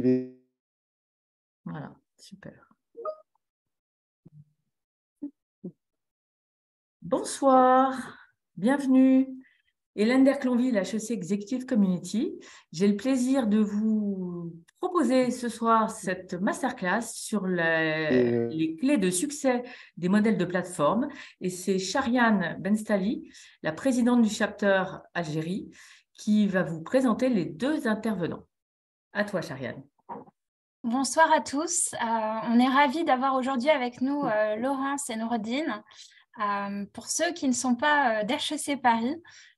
Voilà, super. Bonsoir, bienvenue. Hélène Derclanville, HEC Executive Community. J'ai le plaisir de vous proposer ce soir cette masterclass sur les clés de succès des modèles de plateforme. Et c'est Shariane Benstali, la présidente du chapter Algérie, qui va vous présenter les deux intervenants. À toi, Shariane. Bonsoir à tous. On est ravis d'avoir aujourd'hui avec nous Laurence et Noureddine. Pour ceux qui ne sont pas d'HEC Paris,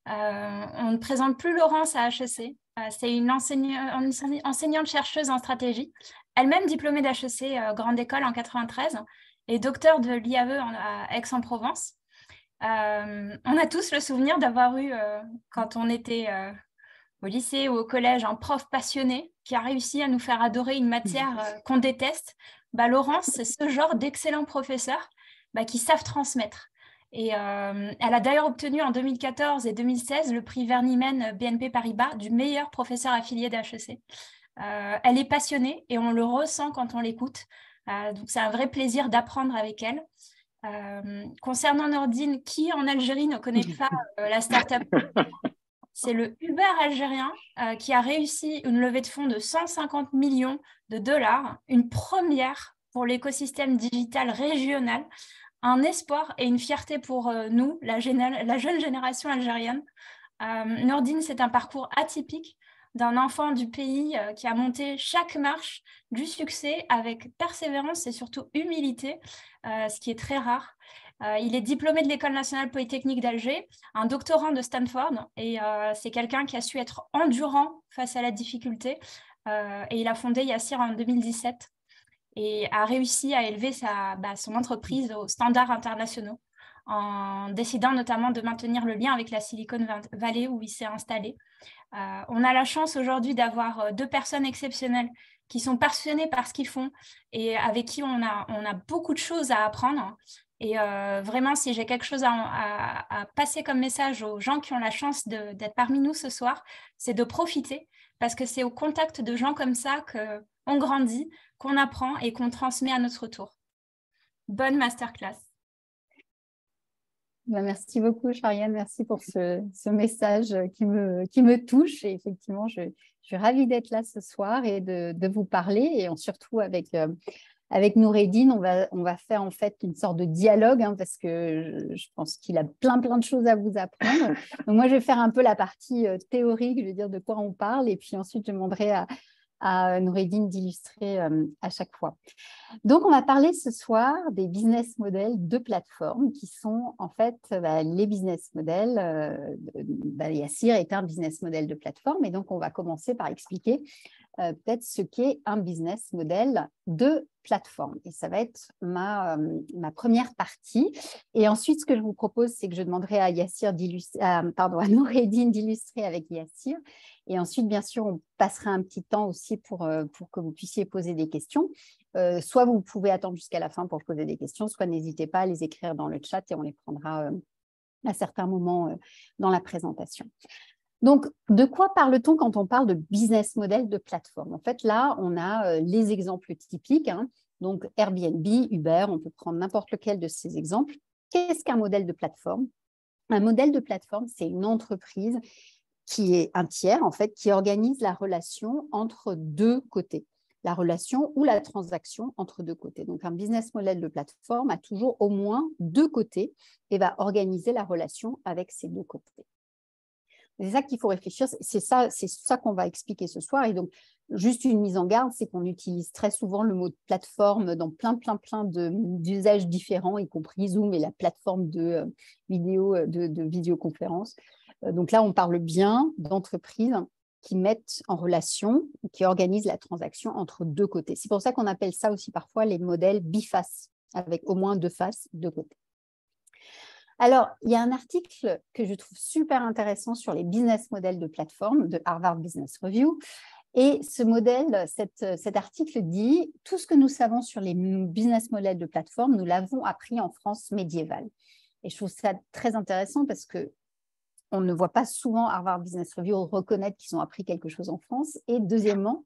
on ne présente plus Laurence à HEC. C'est une enseignante-chercheuse en stratégie, elle-même diplômée d'HEC Grande École en 93 et docteur de l'IAE à Aix-en-Provence. On a tous le souvenir d'avoir eu, quand on était au lycée ou au collège, un prof passionné qui a réussi à nous faire adorer une matière qu'on déteste. Laurence, c'est ce genre d'excellents professeurs qui savent transmettre. Et elle a d'ailleurs obtenu en 2014 et 2016 le prix Vernimmen BNP Paribas du meilleur professeur affilié d'HEC. Elle est passionnée et on le ressent quand on l'écoute. Donc c'est un vrai plaisir d'apprendre avec elle. Concernant Nordine, qui en Algérie ne connaît pas la start-up? C'est le Uber algérien qui a réussi une levée de fonds de 150 millions de dollars, une première pour l'écosystème digital régional, un espoir et une fierté pour nous, la jeune génération algérienne. Nordine, c'est un parcours atypique d'un enfant du pays qui a monté chaque marche du succès avec persévérance et surtout humilité, ce qui est très rare. Il est diplômé de l'École nationale polytechnique d'Alger, un doctorant de Stanford, et c'est quelqu'un qui a su être endurant face à la difficulté. Et il a fondé Yassir en 2017 et a réussi à élever son entreprise aux standards internationaux en décidant notamment de maintenir le lien avec la Silicon Valley où il s'est installé. On a la chance aujourd'hui d'avoir deux personnes exceptionnelles qui sont passionnées par ce qu'ils font et avec qui on a beaucoup de choses à apprendre. Et vraiment, si j'ai quelque chose à passer comme message aux gens qui ont la chance d'être parmi nous ce soir, c'est de profiter parce que c'est au contact de gens comme ça qu'on grandit, qu'on apprend et qu'on transmet à notre tour. Bonne masterclass. Merci beaucoup, Shariane. Merci pour ce message qui me touche. Et effectivement, je suis ravie d'être là ce soir et de vous parler. Et surtout avec Noureddine, on va faire en fait une sorte de dialogue parce que je pense qu'il a plein de choses à vous apprendre. Donc moi, je vais faire un peu la partie théorique, je vais dire de quoi on parle. Et puis ensuite, je demanderai à Noureddine d'illustrer à chaque fois. Donc, on va parler ce soir des business models de plateforme qui sont en fait les business models. Yassir est un business model de plateforme et donc on va commencer par expliquer peut-être ce qu'est un business model de plateforme. Et ça va être ma première partie. Et ensuite, ce que je vous propose, c'est que je demanderai à Noureddine d'illustrer avec Yassir. Et ensuite, bien sûr, on passera un petit temps aussi pour que vous puissiez poser des questions. Soit vous pouvez attendre jusqu'à la fin pour poser des questions, soit n'hésitez pas à les écrire dans le chat et on les prendra à certains moments dans la présentation. Donc, de quoi parle-t-on quand on parle de business model de plateforme? En fait, là, on a les exemples typiques. Donc, Airbnb, Uber, on peut prendre n'importe lequel de ces exemples. Qu'est-ce qu'un modèle de plateforme? Un modèle de plateforme, c'est une entreprise qui est un tiers, en fait, qui organise la relation entre deux côtés. La relation ou la transaction entre deux côtés. Donc, un business model de plateforme a toujours au moins deux côtés et va organiser la relation avec ces deux côtés. C'est ça qu'il faut réfléchir, c'est ça qu'on va expliquer ce soir. Et donc, juste une mise en garde, c'est qu'on utilise très souvent le mot de plateforme dans plein d'usages différents, y compris Zoom et la plateforme de vidéoconférence. Donc là, on parle bien d'entreprises qui mettent en relation, qui organisent la transaction entre deux côtés. C'est pour ça qu'on appelle ça aussi parfois les modèles bifaces, avec au moins deux faces, deux côtés. Alors, il y a un article que je trouve super intéressant sur les business models de plateforme de Harvard Business Review. Et ce modèle, cet article dit « Tout ce que nous savons sur les business models de plateforme, nous l'avons appris en France médiévale. » Et je trouve ça très intéressant parce que on ne voit pas souvent Harvard Business Review reconnaître qu'ils ont appris quelque chose en France. Et deuxièmement,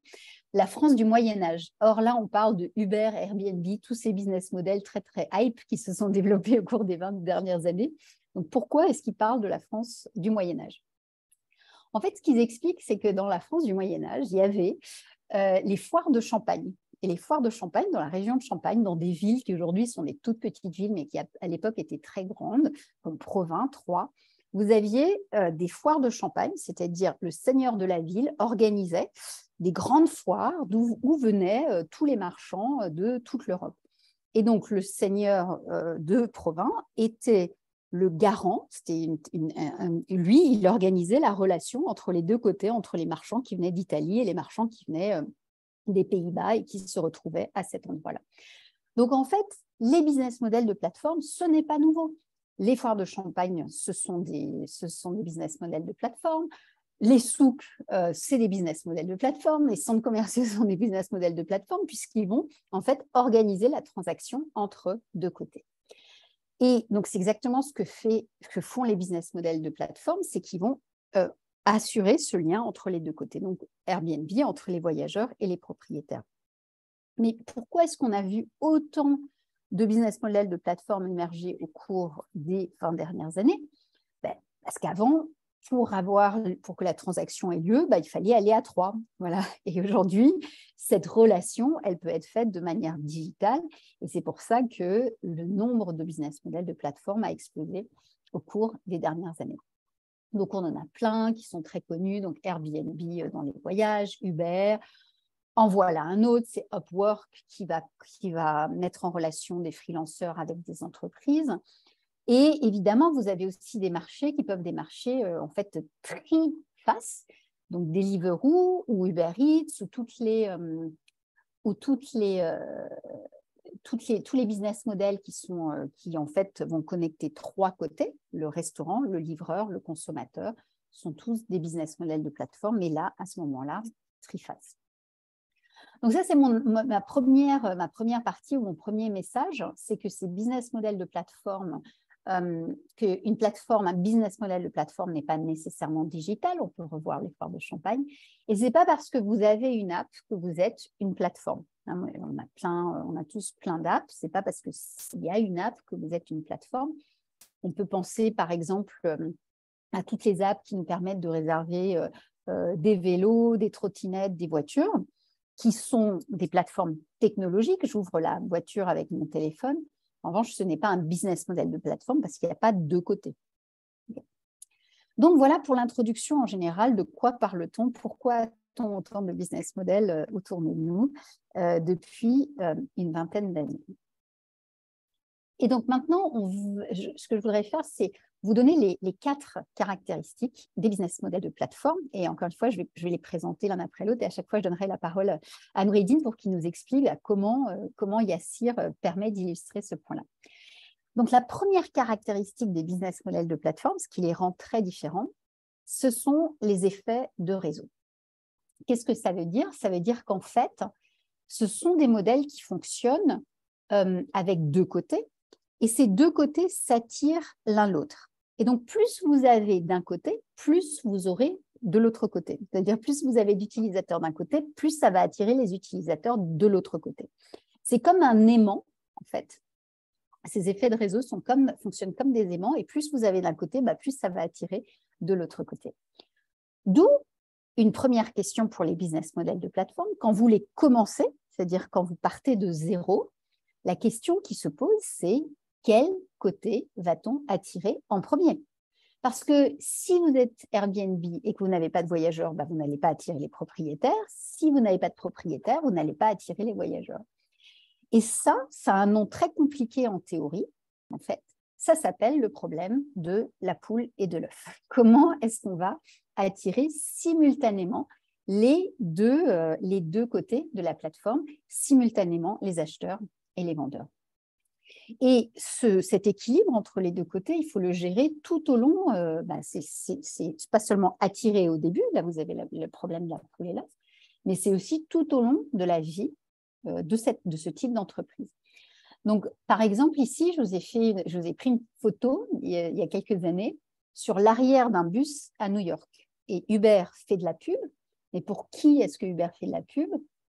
la France du Moyen-Âge. Or là, on parle de Uber, Airbnb, tous ces business models très, très hype qui se sont développés au cours des 20 dernières années. Donc, pourquoi est-ce qu'ils parlent de la France du Moyen-Âge? En fait, ce qu'ils expliquent, c'est que dans la France du Moyen-Âge, il y avait les foires de Champagne. Et les foires de Champagne, dans la région de Champagne, dans des villes qui aujourd'hui sont des toutes petites villes, mais qui à l'époque étaient très grandes, comme Provins, Troyes, vous aviez des foires de Champagne, c'est-à-dire le seigneur de la ville organisait des grandes foires où venaient tous les marchands de toute l'Europe. Et donc, le seigneur de Provins était le garant, lui, il organisait la relation entre les deux côtés, entre les marchands qui venaient d'Italie et les marchands qui venaient des Pays-Bas et qui se retrouvaient à cet endroit-là. Donc, en fait, les business models de plateforme, ce n'est pas nouveau. Les foires de Champagne, ce sont des business models de plateforme. Les souks, c'est des business models de plateforme. Les centres commerciaux sont des business models de plateforme puisqu'ils vont en fait organiser la transaction entre deux côtés. Et donc, c'est exactement ce que font les business models de plateforme, c'est qu'ils vont assurer ce lien entre les deux côtés. Donc, Airbnb, entre les voyageurs et les propriétaires. Mais pourquoi est-ce qu'on a vu autant de business models de plateforme émerger au cours des 20 dernières années? Parce qu'avant, pour que la transaction ait lieu, il fallait aller à 3. Voilà. Et aujourd'hui, cette relation, elle peut être faite de manière digitale. Et c'est pour ça que le nombre de business models de plateforme a explosé au cours des dernières années. Donc, on en a plein qui sont très connus. Donc, Airbnb dans les voyages, Uber. En voilà un autre, c'est Upwork qui va mettre en relation des freelanceurs avec des entreprises. Et évidemment, vous avez aussi des marchés qui peuvent être des marchés en fait tri-face, donc Deliveroo ou Uber Eats ou tous les business models qui en fait vont connecter trois côtés, le restaurant, le livreur, le consommateur, sont tous des business models de plateforme, mais là, à ce moment-là, tri-face. Donc ça, c'est ma première partie ou mon premier message, c'est que ces business models de plateforme, qu'une plateforme, un business model de plateforme n'est pas nécessairement digital, on peut revoir les foires de Champagne, et ce n'est pas parce que vous avez une app que vous êtes une plateforme. On a tous plein d'apps, ce n'est pas parce qu'il y a une app que vous êtes une plateforme. On peut penser par exemple à toutes les apps qui nous permettent de réserver des vélos, des trottinettes, des voitures, qui sont des plateformes technologiques. J'ouvre la voiture avec mon téléphone. En revanche, ce n'est pas un business model de plateforme parce qu'il n'y a pas de deux côtés. Donc, voilà pour l'introduction en général de quoi parle-t-on, pourquoi a-t-on autant de business models autour de nous depuis une vingtaine d'années. Et donc maintenant, ce que je voudrais faire, c'est vous donner les 4 caractéristiques des business models de plateforme. Et encore une fois, je vais les présenter l'un après l'autre. Et à chaque fois, je donnerai la parole à Noureddine pour qu'il nous explique comment Yassir permet d'illustrer ce point-là. Donc, la première caractéristique des business models de plateforme, ce qui les rend très différents, ce sont les effets de réseau. Qu'est-ce que ça veut dire? Ça veut dire qu'en fait, ce sont des modèles qui fonctionnent avec deux côtés. Et ces deux côtés s'attirent l'un l'autre. Et donc, plus vous avez d'un côté, plus vous aurez de l'autre côté. C'est-à-dire, plus vous avez d'utilisateurs d'un côté, plus ça va attirer les utilisateurs de l'autre côté. C'est comme un aimant, en fait. Ces effets de réseau fonctionnent comme des aimants, et plus vous avez d'un côté, plus ça va attirer de l'autre côté. D'où une première question pour les business models de plateforme. Quand vous les commencez, c'est-à-dire quand vous partez de zéro, la question qui se pose, c'est quel côté va-t-on attirer en premier? Parce que si vous êtes Airbnb et que vous n'avez pas de voyageurs, vous n'allez pas attirer les propriétaires. Si vous n'avez pas de propriétaires, vous n'allez pas attirer les voyageurs. Et ça a un nom très compliqué en théorie, en fait. Ça s'appelle le problème de la poule et de l'œuf. Comment est-ce qu'on va attirer simultanément les deux côtés de la plateforme, simultanément les acheteurs et les vendeurs? Et cet équilibre entre les deux côtés, il faut le gérer tout au long. C'est pas seulement attirer au début, là vous avez le problème de la poule et l'œuf, mais c'est aussi tout au long de la vie de ce type d'entreprise. Donc, par exemple, ici, je vous ai pris une photo il y a quelques années sur l'arrière d'un bus à New York. Et Uber fait de la pub. Mais pour qui est-ce que Uber fait de la pub?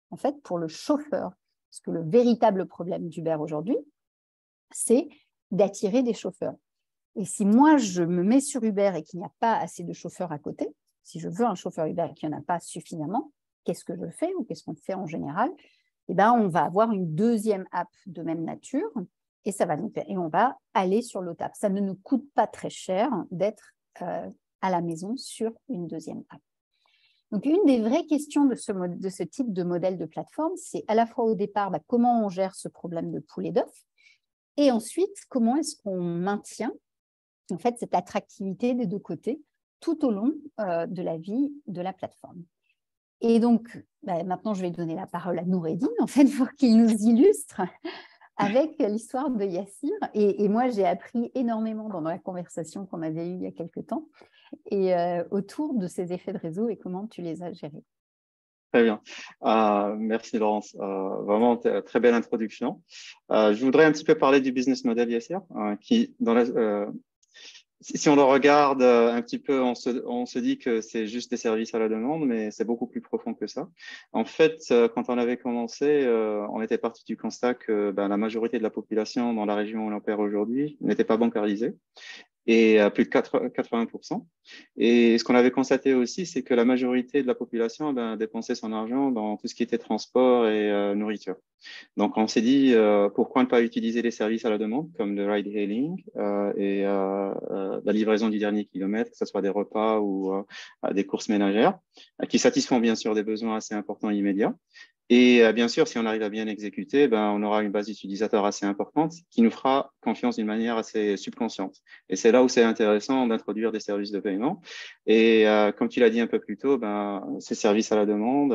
en fait, pour le chauffeur. Parce que le véritable problème d'Uber aujourd'hui, c'est d'attirer des chauffeurs. Et si moi, je me mets sur Uber et qu'il n'y a pas assez de chauffeurs à côté, si je veux un chauffeur Uber et qu'il n'y en a pas suffisamment, qu'est-ce que je fais ou qu'est-ce qu'on fait en général? Eh ben, on va avoir une deuxième app de même nature et on va aller sur l'autre app. Ça ne nous coûte pas très cher d'être à la maison sur une deuxième app. Donc, une des vraies questions de ce type de modèle de plateforme, c'est à la fois au départ, comment on gère ce problème de poules et d'œufs, et ensuite, comment est-ce qu'on maintient en fait cette attractivité des deux côtés tout au long de la vie de la plateforme. Et donc, maintenant, je vais donner la parole à Noureddine, en fait, pour qu'il nous illustre avec l'histoire de Yassir. Et moi, j'ai appris énormément dans la conversation qu'on avait eue il y a quelques temps et autour de ces effets de réseau et comment tu les as gérés. Très bien. Merci Laurence. Vraiment très belle introduction. Je voudrais un petit peu parler du business model Yassir, qui si on le regarde un petit peu, on se dit que c'est juste des services à la demande, mais c'est beaucoup plus profond que ça. En fait, quand on avait commencé, on était parti du constat que la majorité de la population dans la région où on opère aujourd'hui n'était pas bancarisée, et plus de 80%. Et ce qu'on avait constaté aussi, c'est que la majorité de la population dépensait son argent dans tout ce qui était transport et nourriture. Donc, on s'est dit, pourquoi ne pas utiliser les services à la demande, comme le ride-hailing et la livraison du dernier kilomètre, que ce soit des repas ou des courses ménagères, qui satisfont bien sûr des besoins assez importants immédiats. Et bien sûr, si on arrive à bien exécuter, on aura une base d'utilisateurs assez importante qui nous fera confiance d'une manière assez subconsciente. Et c'est là où c'est intéressant d'introduire des services de paiement. Et comme tu l'as dit un peu plus tôt, ces services à la demande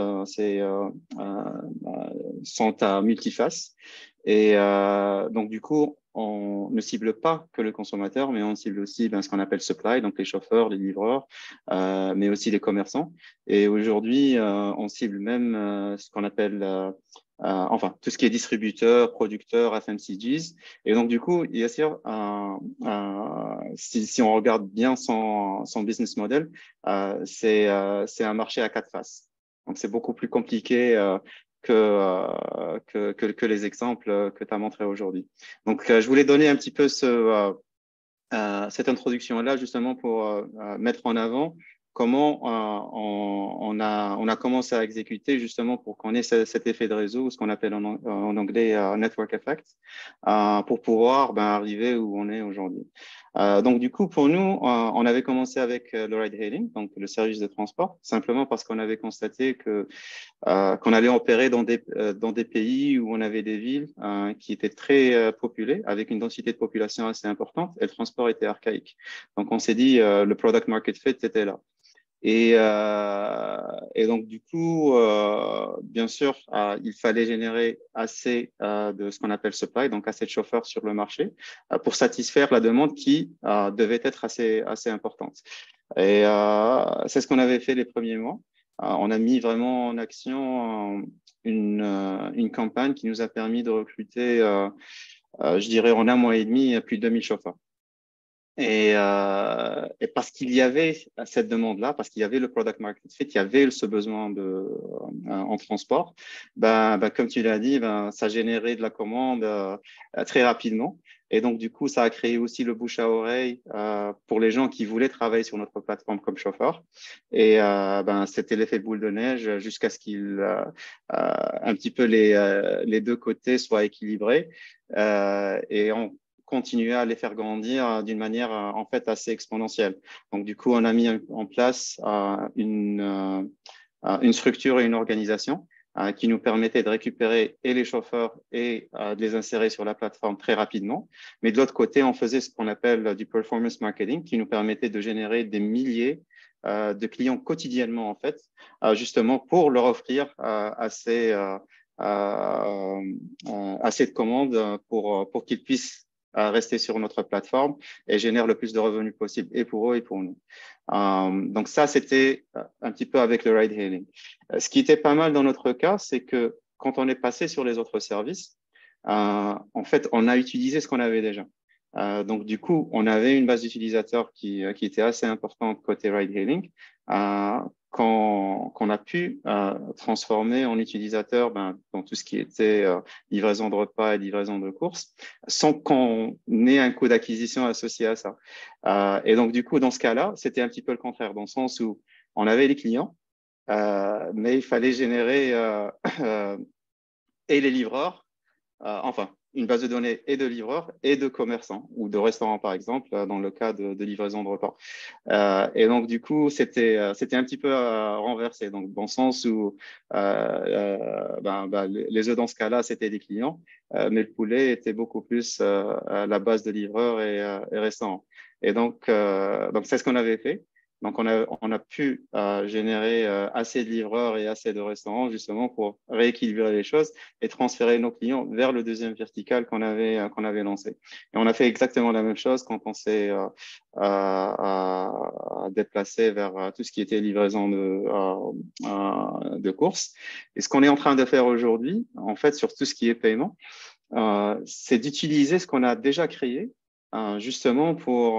sont à multifaces. Et donc, du coup, on ne cible pas que le consommateur, mais on cible aussi ce qu'on appelle supply, donc les chauffeurs, les livreurs, mais aussi les commerçants. Et aujourd'hui, on cible même ce qu'on appelle tout ce qui est distributeur, producteur, FMCGs. Et donc, du coup, Yassir, si on regarde bien son business model, c'est un marché à 4 faces. Donc, c'est beaucoup plus compliqué que les exemples que tu as montrés aujourd'hui. Donc, je voulais donner un petit peu cette introduction-là justement pour mettre en avant comment on a commencé à exécuter justement pour qu'on ait cet effet de réseau, ce qu'on appelle en anglais network effect, pour pouvoir arriver où on est aujourd'hui. Donc, du coup, pour nous, on avait commencé avec le ride-hailing, donc le service de transport, simplement parce qu'on avait constaté qu'on allait opérer dans des pays où on avait des villes qui étaient très populées, avec une densité de population assez importante, et le transport était archaïque. Donc, on s'est dit, le product market fit était là. Et donc, du coup, bien sûr, il fallait générer assez de ce qu'on appelle supply, donc assez de chauffeurs sur le marché, pour satisfaire la demande qui devait être assez importante. Et c'est ce qu'on avait fait les premiers mois. On a mis vraiment en action une campagne qui nous a permis de recruter, je dirais, en un mois et demi, plus de 2000 chauffeurs. Et parce qu'il y avait cette demande-là, parce qu'il y avait le product market fit, il y avait ce besoin en transport, comme tu l'as dit, ça générait de la commande très rapidement. Et donc, du coup, ça a créé aussi le bouche à oreille pour les gens qui voulaient travailler sur notre plateforme comme chauffeur. Et c'était l'effet boule de neige jusqu'à ce un petit peu les deux côtés soient équilibrés. Et on continuer à les faire grandir d'une manière en fait assez exponentielle. Donc du coup, on a mis en place une structure et une organisation qui nous permettait de récupérer et les chauffeurs et de les insérer sur la plateforme très rapidement. Mais de l'autre côté, on faisait ce qu'on appelle du performance marketing qui nous permettait de générer des milliers de clients quotidiennement en fait, justement pour leur offrir assez de commandes pour qu'ils puissent à rester sur notre plateforme et génère le plus de revenus possible, et pour eux et pour nous. Donc ça, c'était un petit peu avec le ride-hailing. Ce qui était pas mal dans notre cas, c'est que quand on est passé sur les autres services, en fait, on a utilisé ce qu'on avait déjà. Donc, du coup, on avait une base d'utilisateurs qui était assez importante côté ride-hailing, qu'on a pu transformer en utilisateur dans tout ce qui était livraison de repas et livraison de courses, sans qu'on ait un coût d'acquisition associé à ça. Et donc, du coup, dans ce cas-là, c'était un petit peu le contraire, dans le sens où on avait les clients, mais il fallait générer et les livreurs, enfin, une base de données et de livreurs et de commerçants ou de restaurants, par exemple, dans le cas de livraison de repas. Et donc, du coup, c'était un petit peu renversé, donc, dans le sens où les œufs, dans ce cas-là, c'était des clients, mais le poulet était beaucoup plus à la base de livreurs et restaurants. Et donc c'est ce qu'on avait fait. Donc, on a pu générer assez de livreurs et assez de restaurants justement pour rééquilibrer les choses et transférer nos clients vers le deuxième vertical qu'on avait lancé. Et on a fait exactement la même chose quand on s'est déplacé vers tout ce qui était livraison de courses. Et ce qu'on est en train de faire aujourd'hui, en fait, sur tout ce qui est paiement, c'est d'utiliser ce qu'on a déjà créé justement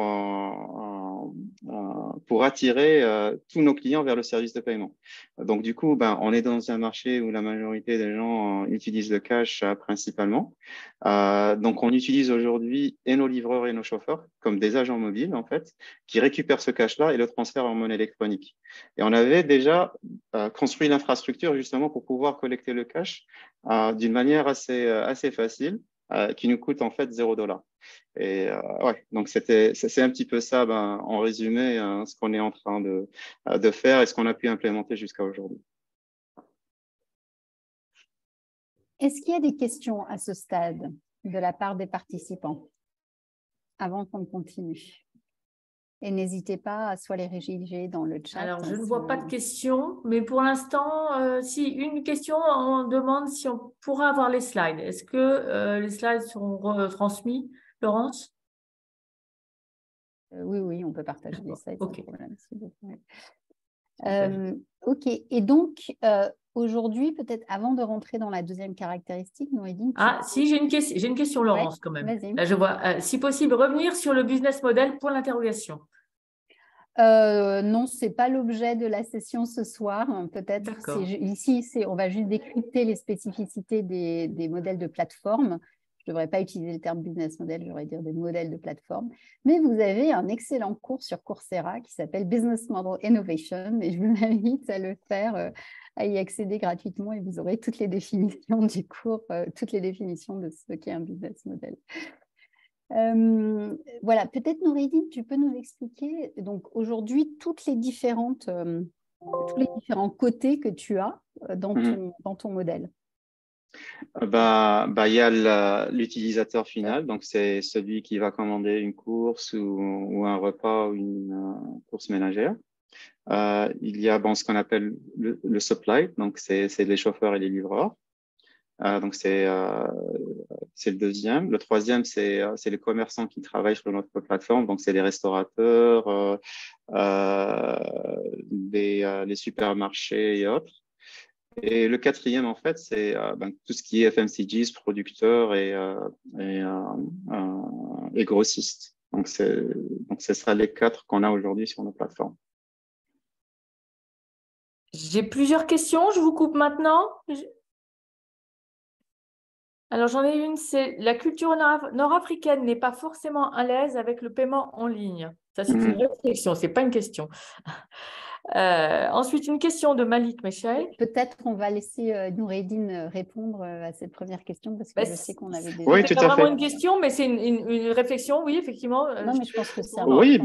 pour attirer tous nos clients vers le service de paiement. Donc, du coup, on est dans un marché où la majorité des gens utilisent le cash principalement. Donc, on utilise aujourd'hui et nos livreurs et nos chauffeurs comme des agents mobiles, en fait, qui récupèrent ce cash-là et le transfèrent en monnaie électronique. Et on avait déjà construit l'infrastructure justement pour pouvoir collecter le cash d'une manière assez facile, qui nous coûte en fait $0. Et ouais, donc c'est un petit peu ça, en résumé, ce qu'on est en train de faire et ce qu'on a pu implémenter jusqu'à aujourd'hui. Est-ce qu'il y a des questions à ce stade de la part des participants avant qu'on continue? Et n'hésitez pas à soit les rédiger dans le chat. Alors, je ne vois pas de questions, mais pour l'instant, si une question, on demande si on pourra avoir les slides. Est-ce que les slides seront transmis, Laurence? Oui, on peut partager les slides sans Ok. problème. Ok, et donc aujourd'hui, peut-être avant de rentrer dans la deuxième caractéristique, Noureddine. Si, j'ai une question, Laurence, quand même. Là, je vois, si possible, revenir sur le business model pour l'interrogation. Non, ce n'est pas l'objet de la session ce soir. Peut-être ici, on va juste décrypter les spécificités des modèles de plateforme. Je ne devrais pas utiliser le terme business model, je devrais dire des modèles de plateforme. Mais vous avez un excellent cours sur Coursera qui s'appelle Business Model Innovation et je vous invite à le faire, à y accéder gratuitement et vous aurez toutes les définitions du cours, toutes les définitions de ce qu'est un business model. Voilà, peut-être Noureddine, tu peux nous expliquer donc aujourd'hui tous les différents côtés que tu as dans ton modèle. Il y a l'utilisateur final, donc c'est celui qui va commander une course ou un repas ou une course ménagère. Il y a ce qu'on appelle le supply, donc c'est les chauffeurs et les livreurs. Donc c'est le deuxième. Le troisième, c'est les commerçants qui travaillent sur notre plateforme. Donc c'est les restaurateurs, les supermarchés et autres. Et le quatrième, en fait, c'est tout ce qui est FMCGs, producteurs et grossistes. Donc ce sera les quatre qu'on a aujourd'hui sur nos plateformes. J'ai plusieurs questions. Je vous coupe maintenant. Alors, j'en ai une, c'est la culture nord-africaine n'est pas forcément à l'aise avec le paiement en ligne. Ça, c'est une réflexion, ce n'est pas une question. Ensuite, une question de Malik Mechaï. Peut-être on va laisser Noureddine répondre à cette première question parce que je sais qu'on avait déjà… Oui, tout à fait. C'est pas vraiment une question, mais c'est une réflexion, oui, effectivement. Non, mais je pense que c'est oui,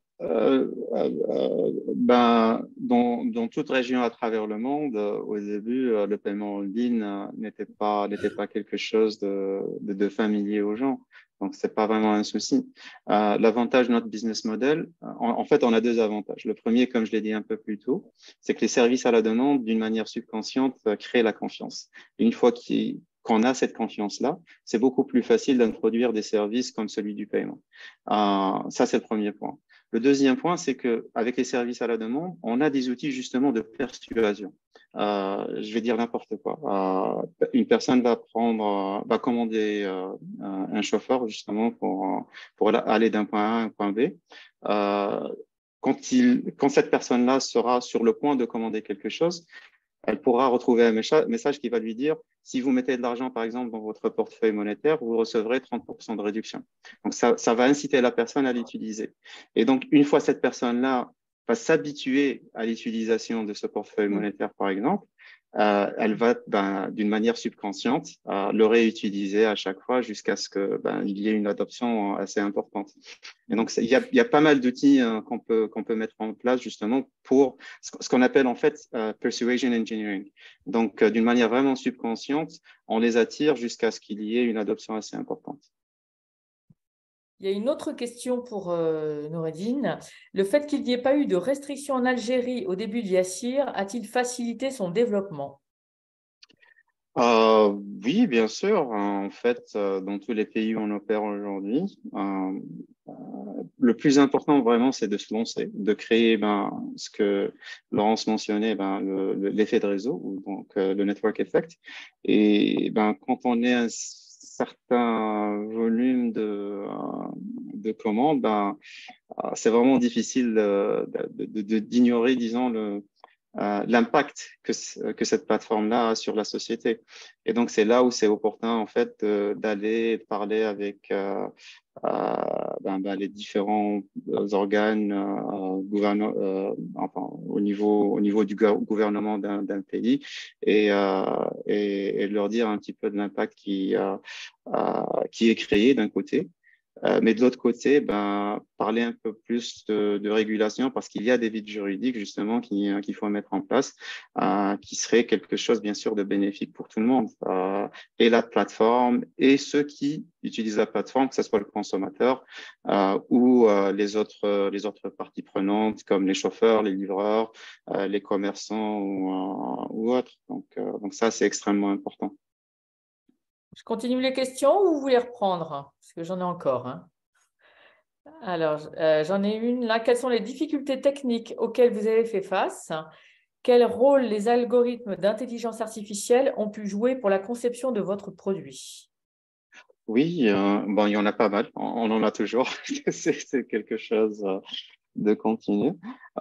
dans toute région à travers le monde, au début, le paiement en ligne n'était pas quelque chose de familier aux gens. Donc, c'est pas vraiment un souci. L'avantage de notre business model, en fait, on a deux avantages. Le premier, comme je l'ai dit un peu plus tôt, c'est que les services à la demande, d'une manière subconsciente, créent la confiance. Une fois qu'on a cette confiance-là, c'est beaucoup plus facile d'introduire des services comme celui du paiement. Ça, c'est le premier point. Le deuxième point, c'est qu'avec les services à la demande, on a des outils justement de persuasion. Je vais dire n'importe quoi. Une personne va commander un chauffeur justement pour aller d'un point A à un point B. quand cette personne-là sera sur le point de commander quelque chose, elle pourra retrouver un message qui va lui dire, si vous mettez de l'argent, par exemple, dans votre portefeuille monétaire, vous recevrez 30% de réduction. Donc, ça va inciter la personne à l'utiliser. Et donc, une fois cette personne-là va s'habituer à l'utilisation de ce portefeuille monétaire, par exemple, elle va, d'une manière subconsciente, le réutiliser à chaque fois jusqu'à ce que il y ait une adoption assez importante. Et donc, il y a pas mal d'outils qu'on peut mettre en place justement pour ce qu'on appelle en fait persuasion engineering. Donc, d'une manière vraiment subconsciente, on les attire jusqu'à ce qu'il y ait une adoption assez importante. Il y a une autre question pour Noureddine. Le fait qu'il n'y ait pas eu de restrictions en Algérie au début de Yassir a-t-il facilité son développement? Oui, bien sûr. En fait, dans tous les pays où on opère aujourd'hui, le plus important vraiment, c'est de se lancer, de créer ce que Laurence mentionnait, l'effet de réseau, ou donc le network effect. Et quand on est un certain volume de commandes, c'est vraiment difficile d'ignorer, disons, l'impact que cette plateforme-là a sur la société. Et donc, c'est là où c'est opportun, en fait, d'aller parler avec les différents organes au niveau du gouvernement d'un pays et leur dire un petit peu de l'impact qui est créé d'un côté. Mais de l'autre côté, parler un peu plus de régulation parce qu'il y a des vides juridiques justement qu'il faut mettre en place, qui serait quelque chose bien sûr de bénéfique pour tout le monde, et la plateforme et ceux qui utilisent la plateforme, que ce soit le consommateur ou les autres parties prenantes comme les chauffeurs, les livreurs, les commerçants ou autres. Donc ça, c'est extrêmement important. Je continue les questions ou vous voulez reprendre? Parce que j'en ai encore. Alors, j'en ai une là. Quelles sont les difficultés techniques auxquelles vous avez fait face? Quel rôle les algorithmes d'intelligence artificielle ont pu jouer pour la conception de votre produit? Oui, il y en a pas mal. On en a toujours. C'est quelque chose de continu.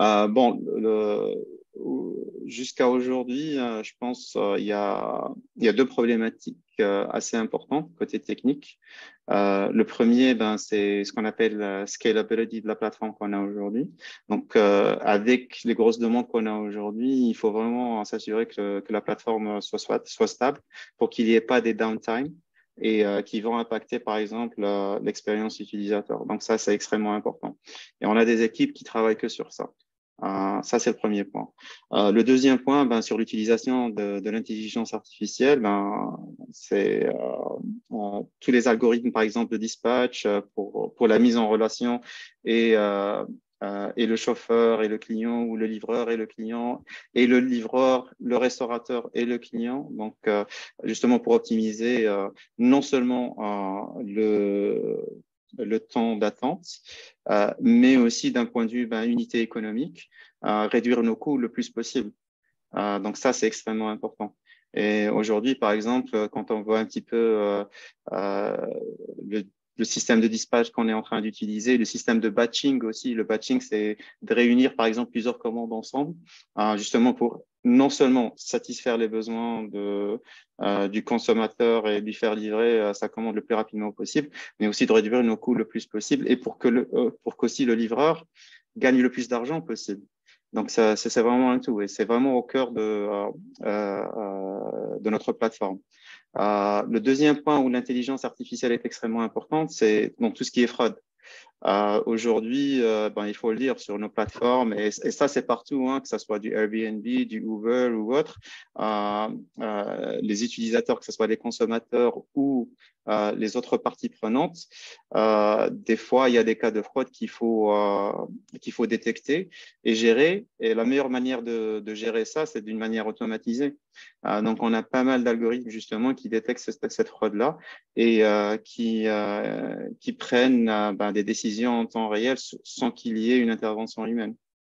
Jusqu'à aujourd'hui, je pense il y a deux problématiques assez importantes côté technique. Le premier, c'est ce qu'on appelle la scalability de la plateforme qu'on a aujourd'hui. Donc, avec les grosses demandes qu'on a aujourd'hui, il faut vraiment s'assurer que la plateforme soit stable pour qu'il n'y ait pas des downtime et qui vont impacter, par exemple, l'expérience utilisateur. Donc, ça, c'est extrêmement important. Et on a des équipes qui travaillent que sur ça. Ça, c'est le premier point. Le deuxième point, sur l'utilisation de l'intelligence artificielle, c'est tous les algorithmes, par exemple, de dispatch pour la mise en relation et le chauffeur et le client, ou le livreur et le client, et le livreur, le restaurateur et le client. Donc, justement, pour optimiser non seulement le temps d'attente, mais aussi d'un point de vue unité économique, réduire nos coûts le plus possible. Donc ça, c'est extrêmement important. Et aujourd'hui, par exemple, quand on voit un petit peu le système de dispatch qu'on est en train d'utiliser, le système de batching aussi. Le batching, c'est de réunir, par exemple, plusieurs commandes ensemble, justement pour non seulement satisfaire les besoins du consommateur et lui faire livrer sa commande le plus rapidement possible, mais aussi de réduire nos coûts le plus possible et pour qu'aussi le livreur gagne le plus d'argent possible. Donc, c'est vraiment un tout et c'est vraiment au cœur de notre plateforme. Le deuxième point où l'intelligence artificielle est extrêmement importante, c'est dans tout ce qui est fraude. Aujourd'hui, il faut le dire, sur nos plateformes, et ça c'est partout, que ce soit du Airbnb, du Uber ou autre, les utilisateurs, que ce soit les consommateurs ou les autres parties prenantes, des fois il y a des cas de fraude qu'il faut détecter et gérer, et la meilleure manière de gérer ça, c'est d'une manière automatisée. Donc on a pas mal d'algorithmes justement qui détectent cette fraude-là et qui prennent des décisions en temps réel sans qu'il y ait une intervention humaine.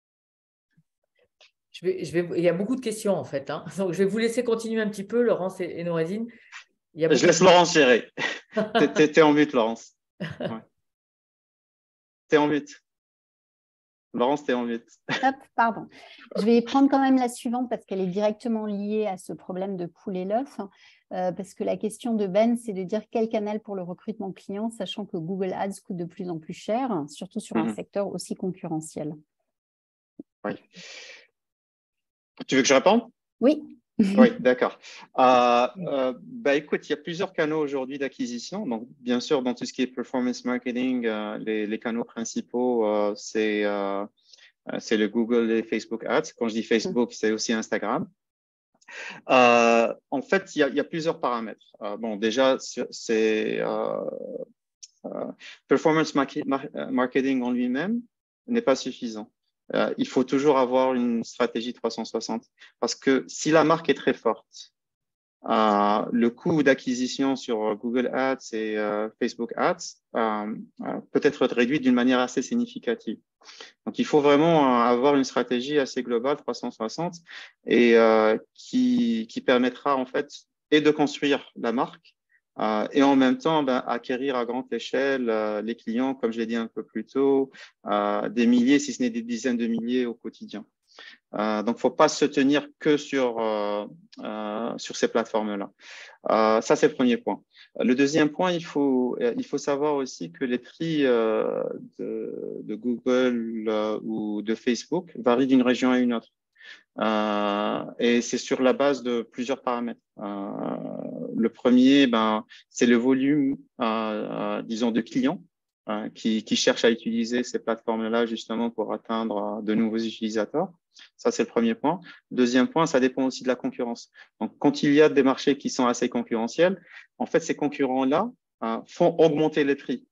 Il y a beaucoup de questions en fait. Donc, je vais vous laisser continuer un petit peu, Laurence et Noureddine. Je laisse Laurence gérer. T'es en mute, Laurence. Ouais. T'es en mute. Laurence, t'es en mute. Hop, pardon. Je vais prendre quand même la suivante parce qu'elle est directement liée à ce problème de poulet l'œuf. Parce que la question de Ben, c'est de dire quel canal pour le recrutement client, sachant que Google Ads coûte de plus en plus cher, surtout sur un secteur aussi concurrentiel. Oui. Tu veux que je réponde? Oui. Oui, d'accord. Écoute, il y a plusieurs canaux aujourd'hui d'acquisition. Donc, bien sûr, dans tout ce qui est performance marketing, les canaux principaux, c'est le Google et Facebook Ads. Quand je dis Facebook, c'est aussi Instagram. En fait, il y a plusieurs paramètres. Déjà, c'est performance marketing en lui-même n'est pas suffisant. Il faut toujours avoir une stratégie 360 parce que si la marque est très forte, le coût d'acquisition sur Google Ads et Facebook Ads peut être réduit d'une manière assez significative. Donc, il faut vraiment avoir une stratégie assez globale 360 et qui permettra en fait et de construire la marque et en même temps acquérir à grande échelle les clients, comme je l'ai dit un peu plus tôt, des milliers, si ce n'est des dizaines de milliers au quotidien. Donc, il ne faut pas se tenir que sur ces plateformes-là. Ça, c'est le premier point. Le deuxième point, il faut savoir aussi que les prix de Google ou de Facebook varient d'une région à une autre. Et c'est sur la base de plusieurs paramètres. Le premier, c'est le volume, disons, de clients qui cherchent à utiliser ces plateformes-là justement pour atteindre de nouveaux utilisateurs. Ça, c'est le premier point. Deuxième point, ça dépend aussi de la concurrence. Donc, quand il y a des marchés qui sont assez concurrentiels, en fait, ces concurrents-là font augmenter les prix.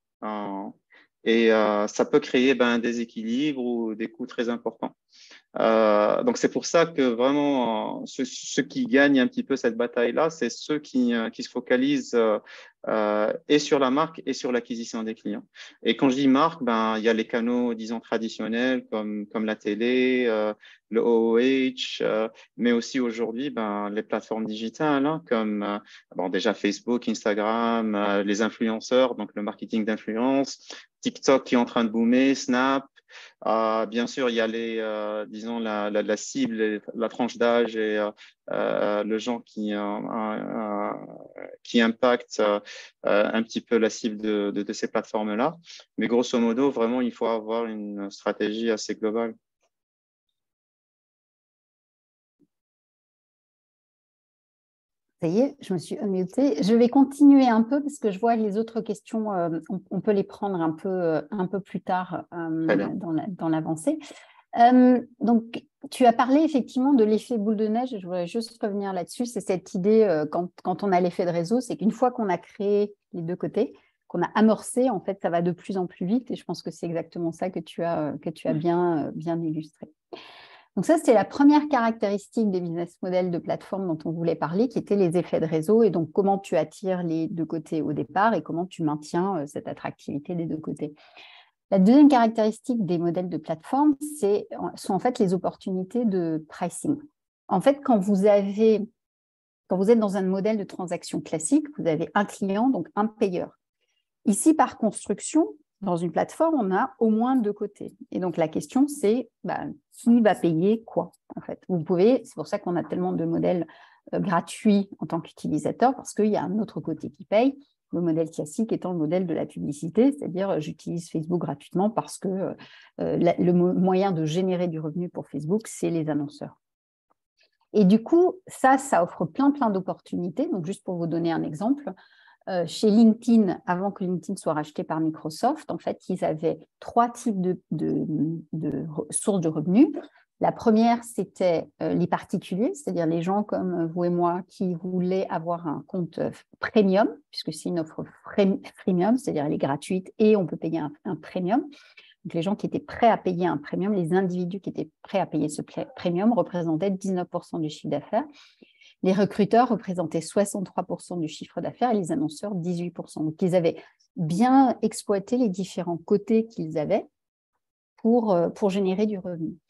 Et ça peut créer un déséquilibre ou des coûts très importants. Donc, c'est pour ça que vraiment, ceux qui gagnent un petit peu cette bataille-là, c'est ceux qui se focalisent et sur la marque et sur l'acquisition des clients. Et quand je dis marque, il y a les canaux, disons, traditionnels comme la télé, le OOH, mais aussi aujourd'hui, les plateformes digitales hein, comme déjà Facebook, Instagram, les influenceurs, donc le marketing d'influence, TikTok qui est en train de boomer, Snap. Bien sûr, il y a disons la cible, la tranche d'âge et le genre qui impacte un petit peu la cible de ces plateformes-là. Mais grosso modo, vraiment, il faut avoir une stratégie assez globale. Ça y est, je me suis unmutée. Je vais continuer un peu parce que je vois les autres questions, on peut les prendre un peu plus tard dans l'avancée. Donc, tu as parlé effectivement de l'effet boule de neige. Je voudrais juste revenir là-dessus. C'est cette idée, quand on a l'effet de réseau, c'est qu'une fois qu'on a créé les deux côtés, qu'on a amorcé, en fait, ça va de plus en plus vite. Et je pense que c'est exactement ça que tu as bien illustré. Donc ça, c'est la première caractéristique des business models de plateforme dont on voulait parler, qui étaient les effets de réseau et donc comment tu attires les deux côtés au départ et comment tu maintiens cette attractivité des deux côtés. La deuxième caractéristique des modèles de plateforme, sont en fait les opportunités de pricing. En fait, quand vous êtes dans un modèle de transaction classique, vous avez un client, donc un payeur. Ici, par construction, dans une plateforme, on a au moins deux côtés. Et donc, la question, c'est qui va payer quoi, en fait. C'est pour ça qu'on a tellement de modèles gratuits en tant qu'utilisateur, parce qu'il y a un autre côté qui paye. Le modèle classique étant le modèle de la publicité, c'est-à-dire j'utilise Facebook gratuitement parce que le moyen de générer du revenu pour Facebook, c'est les annonceurs. Et du coup, ça offre plein d'opportunités. Donc, juste pour vous donner un exemple, chez LinkedIn, avant que LinkedIn soit racheté par Microsoft, en fait, ils avaient trois types de sources de revenus. La première, c'était les particuliers, c'est-à-dire les gens comme vous et moi qui voulaient avoir un compte premium, puisque c'est une offre freemium, c'est-à-dire elle est gratuite et on peut payer un premium. Donc, les gens qui étaient prêts à payer un premium, les individus qui étaient prêts à payer ce premium représentaient 19% du chiffre d'affaires. Les recruteurs représentaient 63% du chiffre d'affaires et les annonceurs 18%. Donc, ils avaient bien exploité les différents côtés qu'ils avaient pour générer du revenu.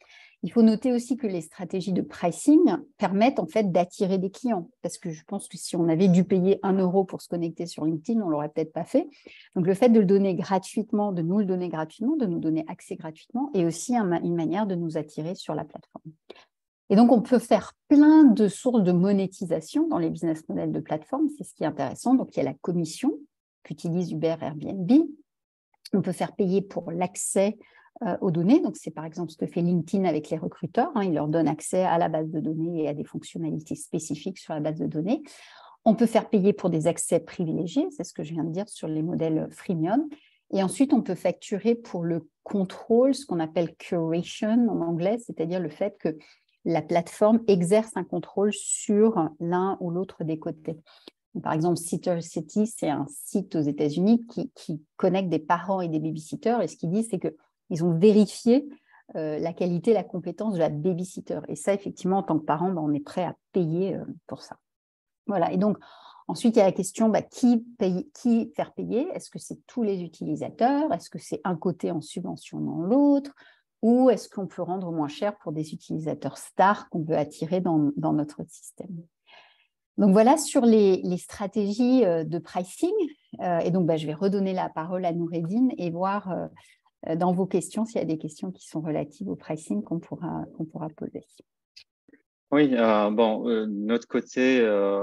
Il faut noter aussi que les stratégies de pricing permettent en fait d'attirer des clients, parce que je pense que si on avait dû payer 1 euro pour se connecter sur LinkedIn, on ne l'aurait peut-être pas fait. Donc, le fait de le donner gratuitement, de nous le donner gratuitement, de nous donner accès gratuitement, est aussi une manière de nous attirer sur la plateforme. Et donc, on peut faire plein de sources de monétisation dans les business models de plateforme, c'est ce qui est intéressant. Donc, il y a la commission qu'utilise Uber, Airbnb. On peut faire payer pour l'accès aux données. Donc, c'est par exemple ce que fait LinkedIn avec les recruteurs. Il leur donne accès à la base de données et à des fonctionnalités spécifiques sur la base de données. On peut faire payer pour des accès privilégiés, c'est ce que je viens de dire sur les modèles freemium. Et ensuite, on peut facturer pour le contrôle, ce qu'on appelle curation en anglais, c'est-à-dire le fait que la plateforme exerce un contrôle sur l'un ou l'autre des côtés. Par exemple, SitterCity, c'est un site aux États-Unis qui connecte des parents et des babysitters. Et ce qu'ils disent, c'est qu'ils ont vérifié la qualité, la compétence de la babysitter. Et ça, effectivement, en tant que parent, on est prêt à payer pour ça. Voilà. Et donc, ensuite, il y a la question, qui faire payer? Est-ce que c'est tous les utilisateurs? Est-ce que c'est un côté en subventionnant l'autre? Ou est-ce qu'on peut rendre moins cher pour des utilisateurs stars qu'on veut attirer dans notre système? Donc voilà sur les stratégies de pricing. Et donc, je vais redonner la parole à Noureddine et voir dans vos questions s'il y a des questions qui sont relatives au pricing qu'on pourra poser. Oui, notre côté,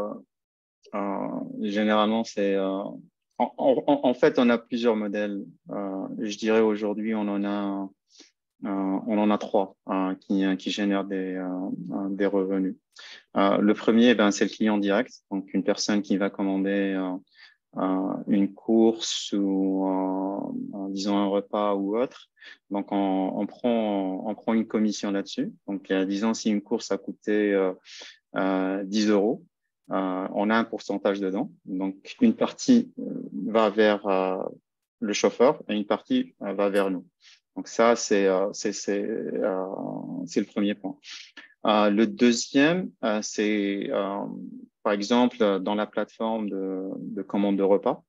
généralement, c'est… en fait, on a plusieurs modèles. Je dirais aujourd'hui, on en a 3 qui génèrent des revenus. Le premier, c'est le client direct, donc une personne qui va commander une course ou disons un repas ou autre. Donc on prend une commission là-dessus. Donc disons si une course a coûté 10 euros, on a un pourcentage dedans. Donc une partie va vers le chauffeur et une partie va vers nous. Donc ça c'est le premier point. Le deuxième, c'est par exemple dans la plateforme de commande de repas,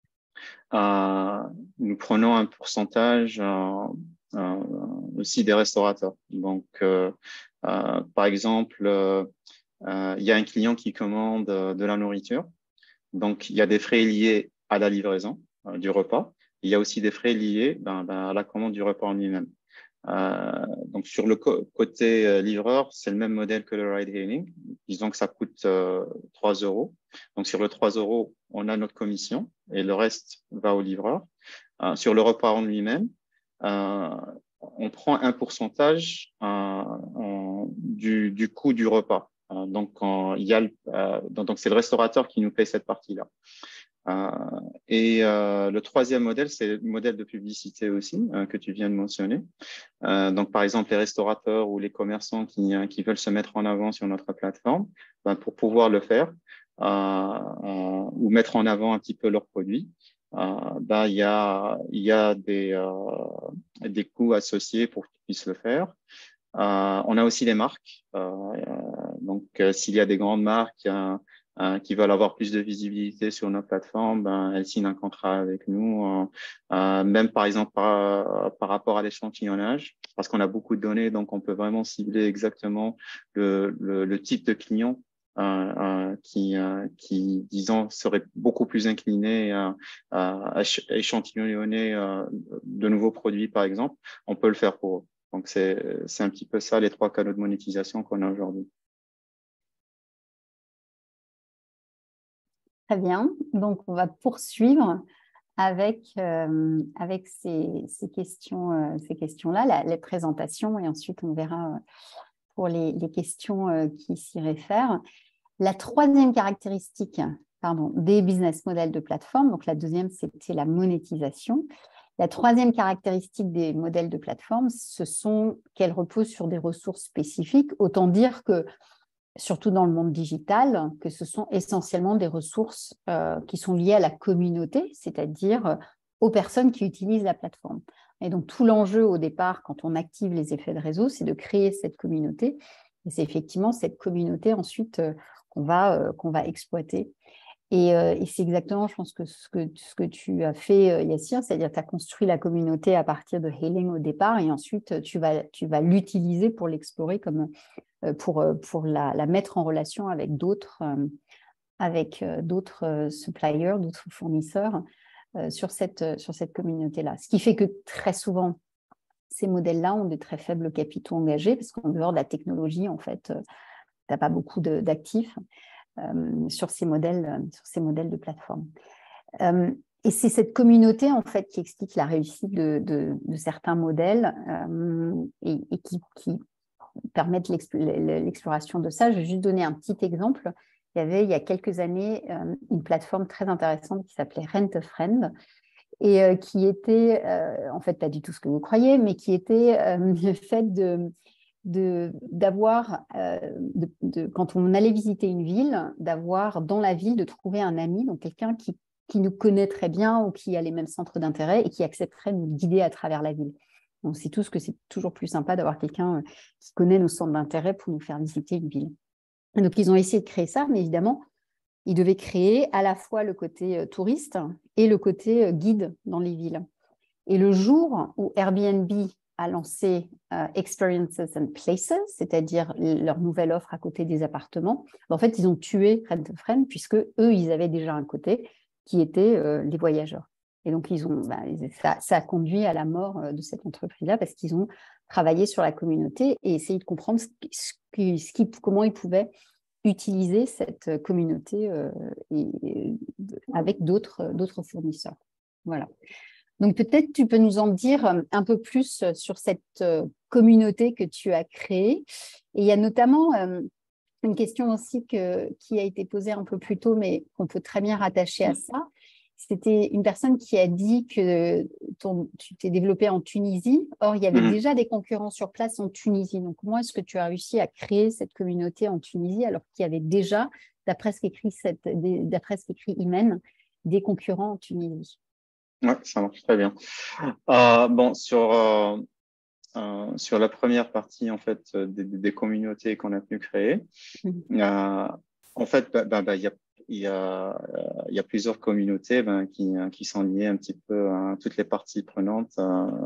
nous prenons un pourcentage aussi des restaurateurs. Donc, par exemple, il y a un client qui commande de la nourriture. Donc, il y a des frais liés à la livraison du repas. Il y a aussi des frais liés à la commande du repas en lui-même. Donc, sur le côté livreur, c'est le même modèle que le ride-hailing. Disons que ça coûte 3 euros. Donc, sur le 3 euros, on a notre commission et le reste va au livreur. Sur le repas en lui-même, on prend un pourcentage du coût du repas. Donc, donc c'est le restaurateur qui nous paye cette partie-là. Le troisième modèle, c'est le modèle de publicité aussi que tu viens de mentionner. Donc, par exemple, les restaurateurs ou les commerçants qui veulent se mettre en avant sur notre plateforme, pour pouvoir le faire ou mettre en avant un petit peu leurs produits, il y a des coûts associés pour qu'ils puissent le faire. On a aussi les marques. Donc, s'il y a des grandes marques qui veulent avoir plus de visibilité sur nos plateformes, elles signent un contrat avec nous, même par exemple par rapport à l'échantillonnage, parce qu'on a beaucoup de données, donc on peut vraiment cibler exactement le type de client qui, disons, serait beaucoup plus incliné à échantillonner de nouveaux produits, par exemple. On peut le faire pour eux. Donc, c'est un petit peu ça, les 3 canaux de monétisation qu'on a aujourd'hui. Très bien. Donc, on va poursuivre avec ces questions-là, les présentations, et ensuite, on verra pour les questions qui s'y réfèrent. La troisième caractéristique des business models de plateforme, donc la deuxième, c'était la monétisation. La troisième caractéristique des modèles de plateforme, ce sont qu'elles reposent sur des ressources spécifiques. Autant dire que, surtout dans le monde digital, que ce sont essentiellement des ressources qui sont liées à la communauté, c'est-à-dire aux personnes qui utilisent la plateforme. Et donc, tout l'enjeu au départ, quand on active les effets de réseau, c'est de créer cette communauté. Et c'est effectivement cette communauté ensuite qu'on va exploiter. Et c'est exactement, je pense, que ce que tu as fait, Yassir, c'est-à-dire que tu as construit la communauté à partir de Hailing au départ et ensuite tu vas l'utiliser pour l'explorer pour la mettre en relation avec d'autres suppliers, d'autres fournisseurs sur cette communauté-là. Ce qui fait que très souvent, ces modèles-là ont de très faibles capitaux engagés parce qu'en dehors de la technologie, en fait, tu n'as pas beaucoup d'actifs sur ces modèles de plateforme. Et c'est cette communauté, en fait, qui explique la réussite de certains modèles et qui permettent l'exploration de ça. Je vais juste donner un petit exemple. Il y avait, il y a quelques années, une plateforme très intéressante qui s'appelait Rent a Friend et qui était, en fait, pas du tout ce que vous croyez, mais qui était le fait d'avoir, quand on allait visiter une ville, d'avoir dans la ville, de trouver un ami, donc quelqu'un qui nous connaît très bien ou qui a les mêmes centres d'intérêt et qui accepterait de nous guider à travers la ville. On sait tous que c'est toujours plus sympa d'avoir quelqu'un qui connaît nos centres d'intérêt pour nous faire visiter une ville. Et donc, ils ont essayé de créer ça, mais évidemment, ils devaient créer à la fois le côté touriste et le côté guide dans les villes. Et le jour où Airbnb a lancé Experiences and Places, c'est-à-dire leur nouvelle offre à côté des appartements, en fait, ils ont tué Rent a Friend puisque eux, ils avaient déjà un côté qui était les voyageurs. Et donc, ça a conduit à la mort de cette entreprise-là parce qu'ils ont travaillé sur la communauté et essayé de comprendre comment ils pouvaient utiliser cette communauté avec d'autres fournisseurs. Voilà. Donc, peut-être tu peux nous en dire un peu plus sur cette communauté que tu as créée. Et il y a notamment une question aussi qui a été posée un peu plus tôt, mais qu'on peut très bien rattacher à ça. C'était une personne qui a dit que tu t'es développé en Tunisie. Or, il y avait déjà des concurrents sur place en Tunisie. Donc, comment est-ce que tu as réussi à créer cette communauté en Tunisie alors qu'il y avait déjà, d'après ce qu'écrit Imen, des concurrents en Tunisie? Oui, ça marche très bien. Bon, sur la première partie en fait des communautés qu'on a pu créer, en fait, il y a plusieurs communautés qui sont liées un petit peu à toutes les parties prenantes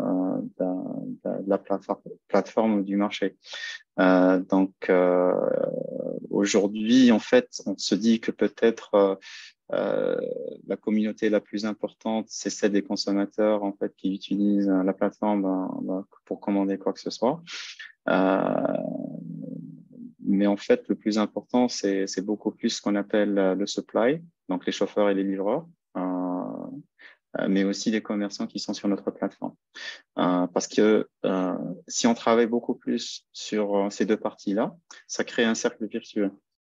de la plateforme du marché. Donc aujourd'hui, en fait, on se dit que peut-être la communauté la plus importante, c'est celle des consommateurs en fait qui utilisent la plateforme pour commander quoi que ce soit. Mais en fait, le plus important, c'est beaucoup plus ce qu'on appelle le supply, donc les chauffeurs et les livreurs, mais aussi les commerçants qui sont sur notre plateforme. Parce que si on travaille beaucoup plus sur ces deux parties-là, ça crée un cercle virtueux.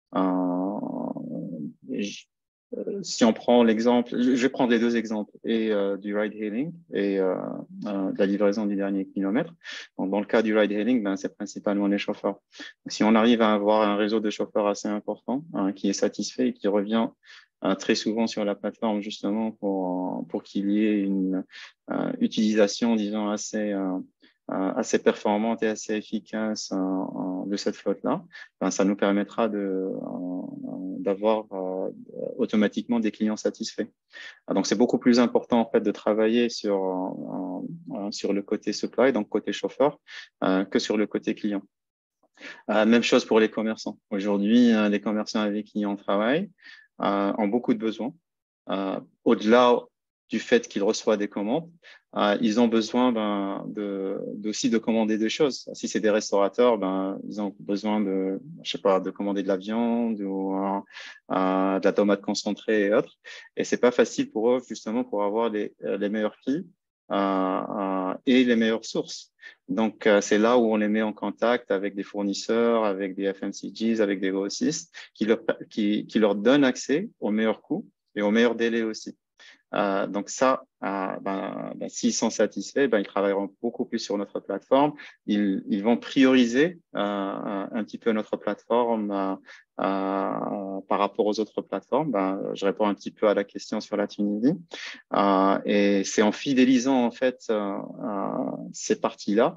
Si on prend l'exemple, je vais prendre les deux exemples, et du ride-hailing et de la livraison du dernier kilomètre. Donc, dans le cas du ride-hailing, c'est principalement les chauffeurs. Donc, si on arrive à avoir un réseau de chauffeurs assez important, qui est satisfait et qui revient très souvent sur la plateforme justement pour qu'il y ait une utilisation, disons, assez performante et assez efficace de cette flotte-là, ça nous permettra d'avoir automatiquement des clients satisfaits. Donc, c'est beaucoup plus important en fait de travailler sur le côté supply, donc côté chauffeur, que sur le côté client. Même chose pour les commerçants. Aujourd'hui, les commerçants avec qui on travaille ont beaucoup de besoins. Au-delà du fait qu'ils reçoivent des commandes, ils ont besoin aussi de commander des choses. Si c'est des restaurateurs, ils ont besoin de commander de la viande ou de la tomate concentrée et autres. Et c'est pas facile pour eux justement pour avoir les meilleurs prix et les meilleures sources. Donc, c'est là où on les met en contact avec des fournisseurs, avec des FMCGs, avec des grossistes qui leur donnent accès aux meilleurs coûts et aux meilleurs délais aussi. Donc ça, s'ils sont satisfaits, ils travailleront beaucoup plus sur notre plateforme. Ils vont prioriser un petit peu notre plateforme par rapport aux autres plateformes. Je réponds un petit peu à la question sur la Tunisie. Et c'est en fidélisant en fait ces parties-là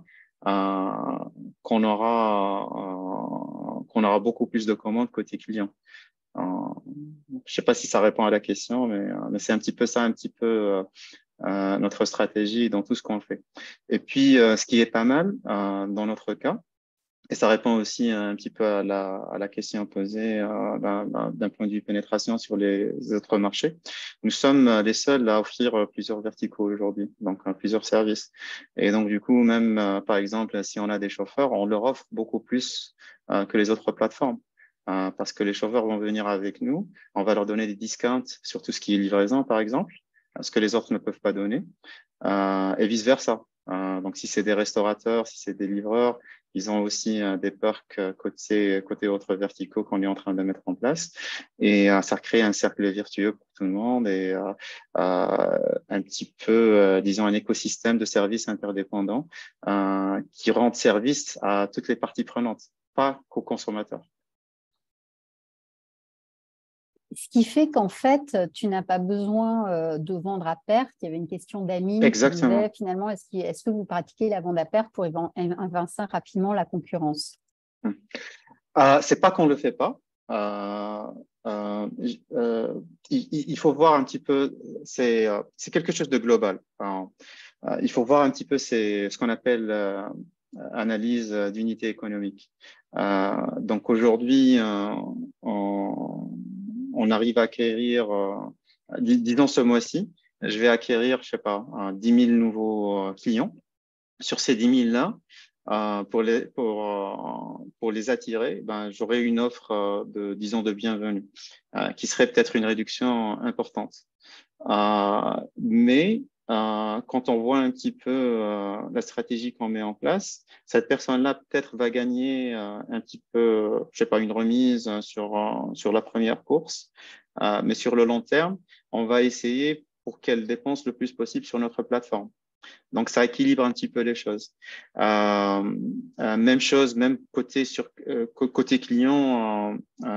qu'on aura beaucoup plus de commandes côté client. Je ne sais pas si ça répond à la question, mais c'est un petit peu ça, un petit peu notre stratégie dans tout ce qu'on fait. Et puis, ce qui est pas mal dans notre cas, et ça répond aussi un petit peu à la question posée d'un point de vue pénétration sur les autres marchés. Nous sommes les seuls à offrir plusieurs verticaux aujourd'hui, donc plusieurs services. Et donc, du coup, même par exemple, si on a des chauffeurs, on leur offre beaucoup plus que les autres plateformes. Parce que les chauffeurs vont venir avec nous, on va leur donner des discounts sur tout ce qui est livraison, par exemple, ce que les autres ne peuvent pas donner, et vice-versa. Donc, si c'est des restaurateurs, si c'est des livreurs, ils ont aussi des perks côté autres verticaux qu'on est en train de mettre en place. Et ça crée un cercle vertueux pour tout le monde et un petit peu, disons, un écosystème de services interdépendants qui rendent service à toutes les parties prenantes, pas qu'aux consommateurs. Ce qui fait qu'en fait, tu n'as pas besoin de vendre à perte. Il y avait une question d'Amine qui disait finalement, est-ce que vous pratiquez la vente à perte pour évincer rapidement la concurrence? C'est pas qu'on le fait pas. Il faut voir un petit peu, c'est quelque chose de global. Il faut voir un petit peu ce qu'on appelle analyse d'unité économique. Donc aujourd'hui, on arrive à acquérir, disons ce mois-ci, je vais acquérir, je sais pas, 10 000 nouveaux clients. Sur ces 10 000-là, pour les attirer, ben, j'aurai une offre disons, de bienvenue, qui serait peut-être une réduction importante. Mais quand on voit un petit peu la stratégie qu'on met en place, cette personne-là peut-être va gagner un petit peu, je sais pas, une remise sur la première course, mais sur le long terme, on va essayer pour qu'elle dépense le plus possible sur notre plateforme. Donc, ça équilibre un petit peu les choses. Même chose, même côté client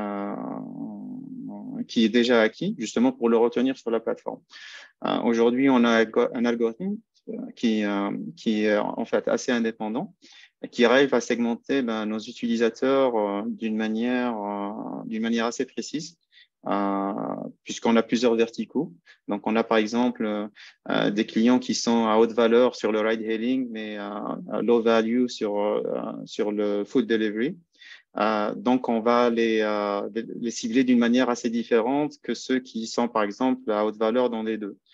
qui est déjà acquis, justement pour le retenir sur la plateforme. Aujourd'hui, on a un algorithme qui est en fait assez indépendant, qui arrive à segmenter nos utilisateurs d'une manière assez précise. Puisqu'on a plusieurs verticaux. Donc, on a par exemple des clients qui sont à haute valeur sur le ride-hailing, mais low value sur le food delivery. Donc, on va les cibler d'une manière assez différente que ceux qui sont, par exemple, à haute valeur dans les deux.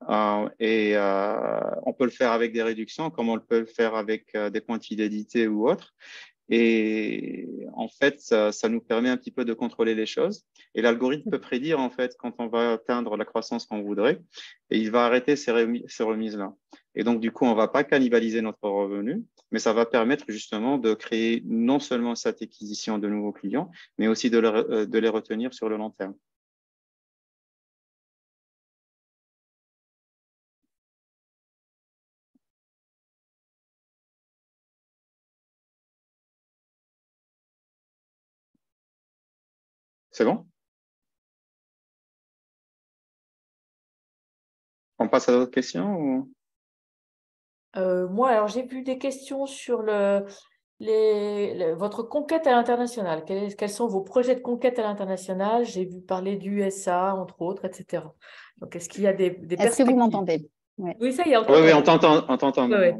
On peut le faire avec des réductions, comme on le peut le faire avec des points de fidélité ou autres. Et en fait, ça nous permet un petit peu de contrôler les choses. Et l'algorithme peut prédire, en fait, quand on va atteindre la croissance qu'on voudrait, et il va arrêter ces remises-là. Et donc, du coup, on ne va pas cannibaliser notre revenu, mais ça va permettre justement de créer non seulement cette acquisition de nouveaux clients, mais aussi de les retenir sur le long terme. C'est bon? On passe à d'autres questions ou... Moi, alors j'ai vu des questions sur votre conquête à l'international. Quels sont vos projets de conquête à l'international? J'ai vu parler du USA, entre autres, etc. Donc, est-ce qu'il y a des perspectives? Est-ce que vous m'entendez? Ouais. Oui, ça y est, on t'entend. Oui, on t'entend. Ouais.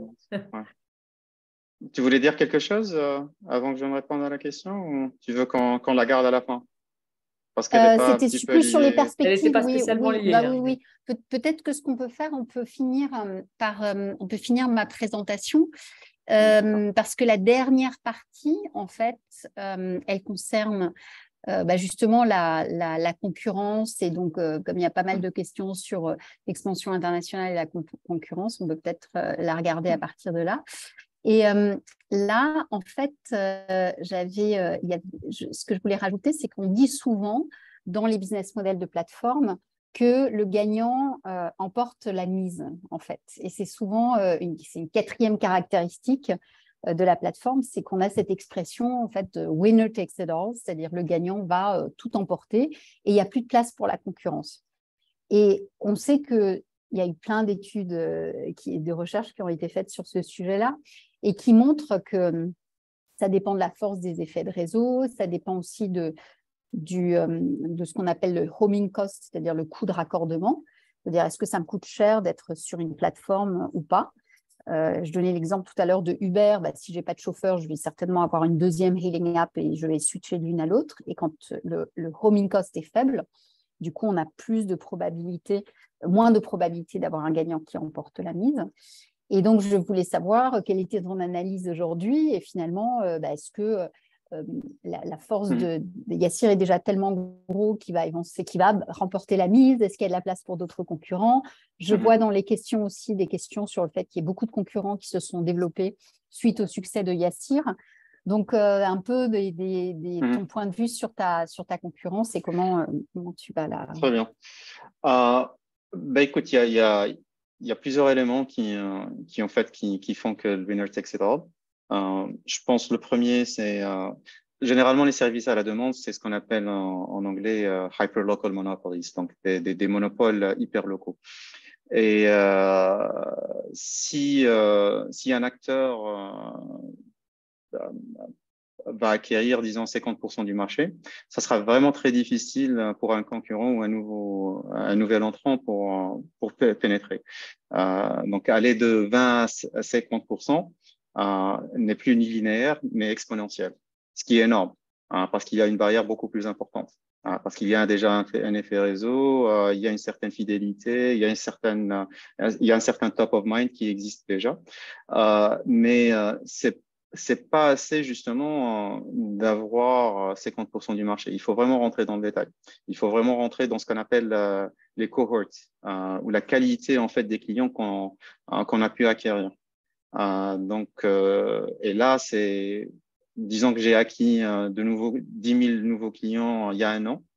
Tu voulais dire quelque chose avant que je me réponde à la question ou tu veux qu'on la garde à la fin? Parce qu'elle n'est pas un petit peu plus sur les liée. perspectives. Elle n'était pas spécialement liée. Oui. Peut-être que ce qu'on peut faire, on peut finir ma présentation parce que la dernière partie, en fait, elle concerne justement la concurrence. Et donc, comme il y a pas mal de questions sur l'expansion internationale et la concurrence, on peut peut-être la regarder à partir de là. Et là, en fait, ce que je voulais rajouter, c'est qu'on dit souvent dans les business models de plateforme que le gagnant emporte la mise, en fait. Et c'est souvent c'est une quatrième caractéristique de la plateforme, c'est qu'on a cette expression, en fait, winner takes it all, c'est-à-dire le gagnant va tout emporter et il n'y a plus de place pour la concurrence. Et on sait qu'il y a eu plein d'études, de recherches qui ont été faites sur ce sujet-là et qui montrent que ça dépend de la force des effets de réseau, ça dépend aussi de de ce qu'on appelle le homing cost, c'est-à-dire le coût de raccordement. C'est-à-dire, est-ce que ça me coûte cher d'être sur une plateforme ou pas? Je donnais l'exemple tout à l'heure de Uber. Si je n'ai pas de chauffeur, je vais certainement avoir une deuxième hailing app et je vais switcher de l'une à l'autre. Et quand le homing cost est faible, du coup, on a moins de probabilité d'avoir un gagnant qui remporte la mise. Et donc, je voulais savoir quelle était ton analyse aujourd'hui et finalement, est-ce que la force de Yassir est déjà tellement gros qu'il va remporter la mise? Est-ce qu'il y a de la place pour d'autres concurrents? Je vois dans les questions aussi des questions sur le fait qu'il y ait beaucoup de concurrents qui se sont développés suite au succès de Yassir. Donc, un peu ton point de vue sur ta concurrence et comment tu vas la… Très bien. Écoute, il y a plusieurs éléments qui font que le winner takes it all. Je pense le premier, c'est généralement les services à la demande, c'est ce qu'on appelle en anglais hyperlocal monopolies, donc des monopoles hyper locaux. Et si un acteur va acquérir, disons, 50% du marché, ça sera vraiment très difficile pour un concurrent ou un nouvel entrant pour pénétrer. Donc, aller de 20 à 50% n'est plus ni linéaire, mais exponentiel, ce qui est énorme, parce qu'il y a une barrière beaucoup plus importante. Parce qu'il y a déjà un effet réseau, il y a une certaine fidélité, il y a un certain top of mind qui existe déjà, mais c'est pas assez justement d'avoir 50% du marché. Il faut vraiment rentrer dans le détail. Il faut vraiment rentrer dans ce qu'on appelle les cohorts ou la qualité en fait des clients qu'on a pu acquérir. Et là, disons que j'ai acquis 10 000 nouveaux clients il y a un an.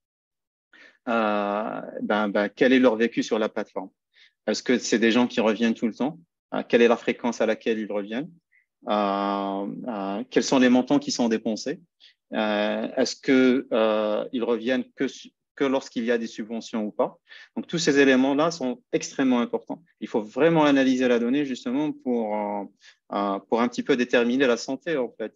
Quel est leur vécu sur la plateforme? Est-ce que c'est des gens qui reviennent tout le temps? Quelle est la fréquence à laquelle ils reviennent? Quels sont les montants qui sont dépensés? Est-ce qu'ils reviennent que lorsqu'il y a des subventions ou pas? Donc, tous ces éléments-là sont extrêmement importants. Il faut vraiment analyser la donnée justement pour un petit peu déterminer la santé en fait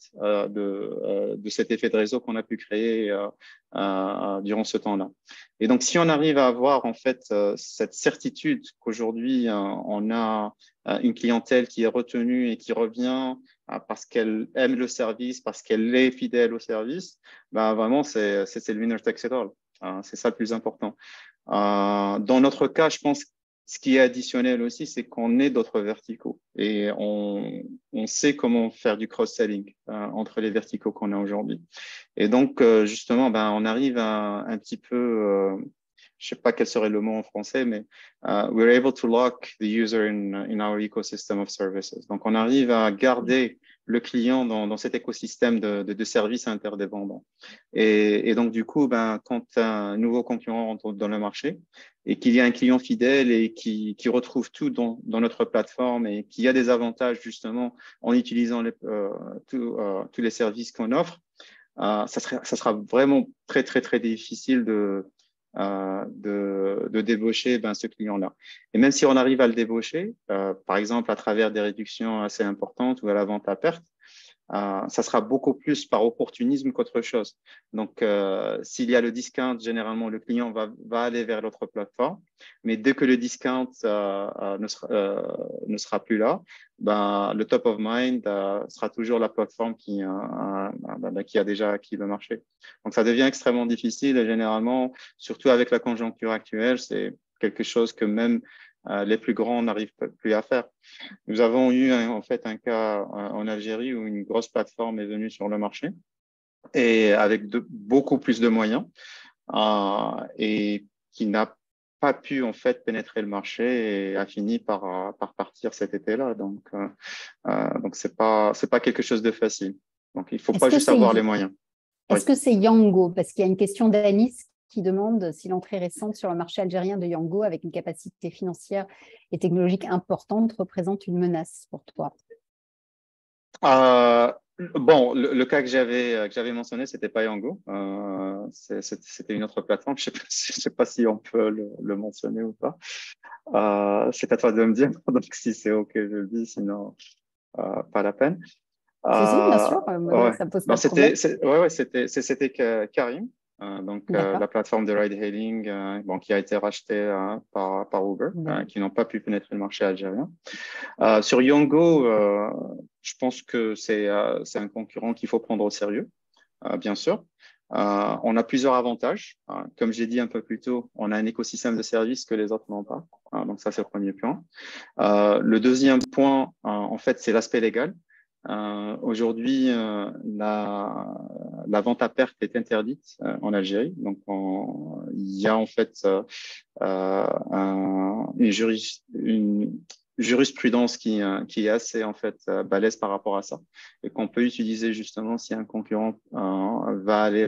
de cet effet de réseau qu'on a pu créer durant ce temps-là. Et donc, si on arrive à avoir en fait cette certitude qu'aujourd'hui on a une clientèle qui est retenue et qui revient parce qu'elle aime le service, parce qu'elle est fidèle au service, vraiment c'est le winner takes it all. C'est ça le plus important. Dans notre cas, je pense ce qui est additionnel aussi, c'est qu'on est d'autres verticaux et on sait comment faire du cross-selling entre les verticaux qu'on a aujourd'hui. Et donc, justement, on arrive à un petit peu, je ne sais pas quel serait le mot en français, mais we're able to lock the user in our ecosystem of services. Donc, on arrive à garder le client dans cet écosystème de services interdépendants. Et donc, du coup, quand un nouveau concurrent rentre dans le marché et qu'il y a un client fidèle et qui retrouve tout dans notre plateforme et qui a des avantages justement en utilisant tous les services qu'on offre, ça sera vraiment très, très, très difficile de débaucher ce client-là. Et même si on arrive à le débaucher, par exemple à travers des réductions assez importantes ou à la vente à perte, ça sera beaucoup plus par opportunisme qu'autre chose. Donc, s'il y a le discount, généralement, le client va aller vers l'autre plateforme. Mais dès que le discount ne sera plus là, le top of mind sera toujours la plateforme qui a déjà acquis le marché. Donc, ça devient extrêmement difficile et généralement, surtout avec la conjoncture actuelle, c'est quelque chose que même les plus grands n'arrivent plus à faire. Nous avons eu en fait un cas en Algérie où une grosse plateforme est venue sur le marché et avec beaucoup plus de moyens et qui n'a pas pu en fait pénétrer le marché et a fini par partir cet été-là. Donc c'est pas quelque chose de facile. Donc il faut pas juste avoir les moyens. Est-ce que c'est Yango? Parce qu'il y a une question d'Anis qui demande si l'entrée récente sur le marché algérien de Yango, avec une capacité financière et technologique importante, représente une menace pour toi. Le cas que j'avais mentionné, c'était pas Yango, c'était une autre plateforme. Je sais pas si on peut le mentionner ou pas. C'est à toi de me dire. Donc si c'est ok, je le dis. Sinon, pas la peine. Si, bien sûr. Ça pose pas de problème. C'était Karim. la plateforme de ride-hailing qui a été rachetée par Uber, qui n'ont pas pu pénétrer le marché algérien. Sur Yongo, je pense que c'est un concurrent qu'il faut prendre au sérieux, bien sûr. On a plusieurs avantages. Comme j'ai dit un peu plus tôt, on a un écosystème de services que les autres n'ont pas. Donc ça, c'est le premier point. Le deuxième point, en fait, c'est l'aspect légal. Aujourd'hui, la vente à perte est interdite en Algérie. Donc, il y a en fait une jurisprudence qui est assez en fait balèze par rapport à ça et qu'on peut utiliser justement si un concurrent va aller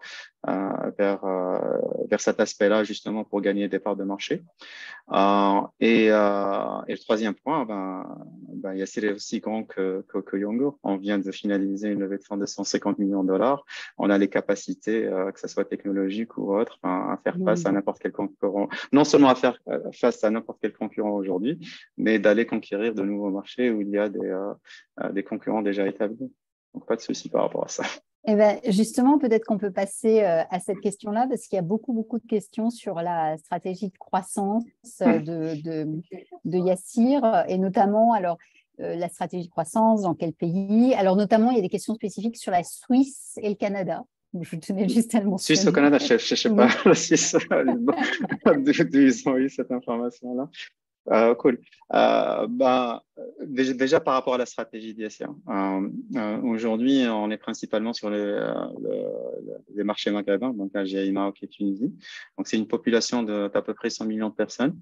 vers cet aspect-là justement pour gagner des parts de marché. Et le troisième point, Yassir est aussi grand que Yongo. On vient de finaliser une levée de fonds de 150 millions de dollars. On a les capacités, que ce soit technologique ou autre, à faire face à n'importe quel concurrent. Non seulement à faire face à n'importe quel concurrent aujourd'hui, mais d'aller conquérir de nouveaux marchés où il y a des concurrents déjà établis. Donc, pas de souci par rapport à ça. Eh ben, justement, peut-être qu'on peut passer à cette question-là, parce qu'il y a beaucoup de questions sur la stratégie de croissance de Yassir, et notamment, alors, la stratégie de croissance, dans quel pays? Alors, notamment, il y a des questions spécifiques sur la Suisse et le Canada. Je tenais juste à le mentionner. Suisse au Canada, je ne sais pas la Suisse, d'où ils ont eu cette information-là. Cool. Déjà par rapport à la stratégie d'Yassir, aujourd'hui, on est principalement sur les marchés maghrébins, donc Algérie, Maroc et Tunisie. Donc, c'est une population d'à peu près 100 millions de personnes.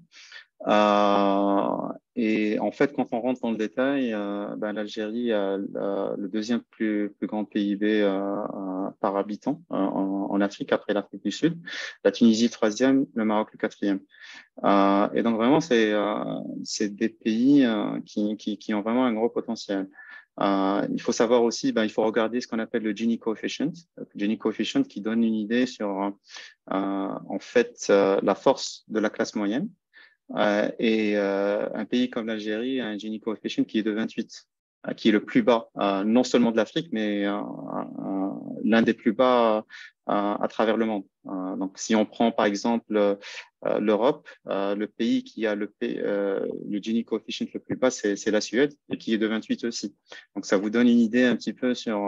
Et en fait, quand on rentre dans le détail, l'Algérie a le deuxième plus grand PIB par habitant en Afrique, après l'Afrique du Sud. La Tunisie, le troisième, le Maroc, le quatrième. Et donc, vraiment, c'est des pays qui ont vraiment un gros potentiel. Il faut savoir aussi, il faut regarder ce qu'on appelle le Gini coefficient. Le Gini coefficient qui donne une idée sur, en fait, la force de la classe moyenne. Et un pays comme l'Algérie a un Gini coefficient qui est de 28, qui est le plus bas, non seulement de l'Afrique, mais l'un des plus bas à travers le monde. Donc, si on prend par exemple l'Europe, le pays qui a le Gini coefficient le plus bas, c'est la Suède, et qui est de 28 aussi. Donc, ça vous donne une idée un petit peu sur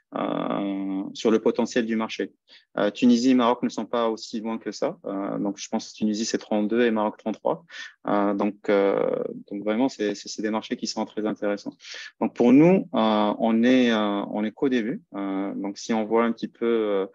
le potentiel du marché. Tunisie et Maroc ne sont pas aussi loin que ça. Donc, je pense que Tunisie, c'est 32 et Maroc, 33. Donc, vraiment, c'est des marchés qui sont très intéressants. Donc, pour nous, on est qu'au début. Donc, si on voit un petit peu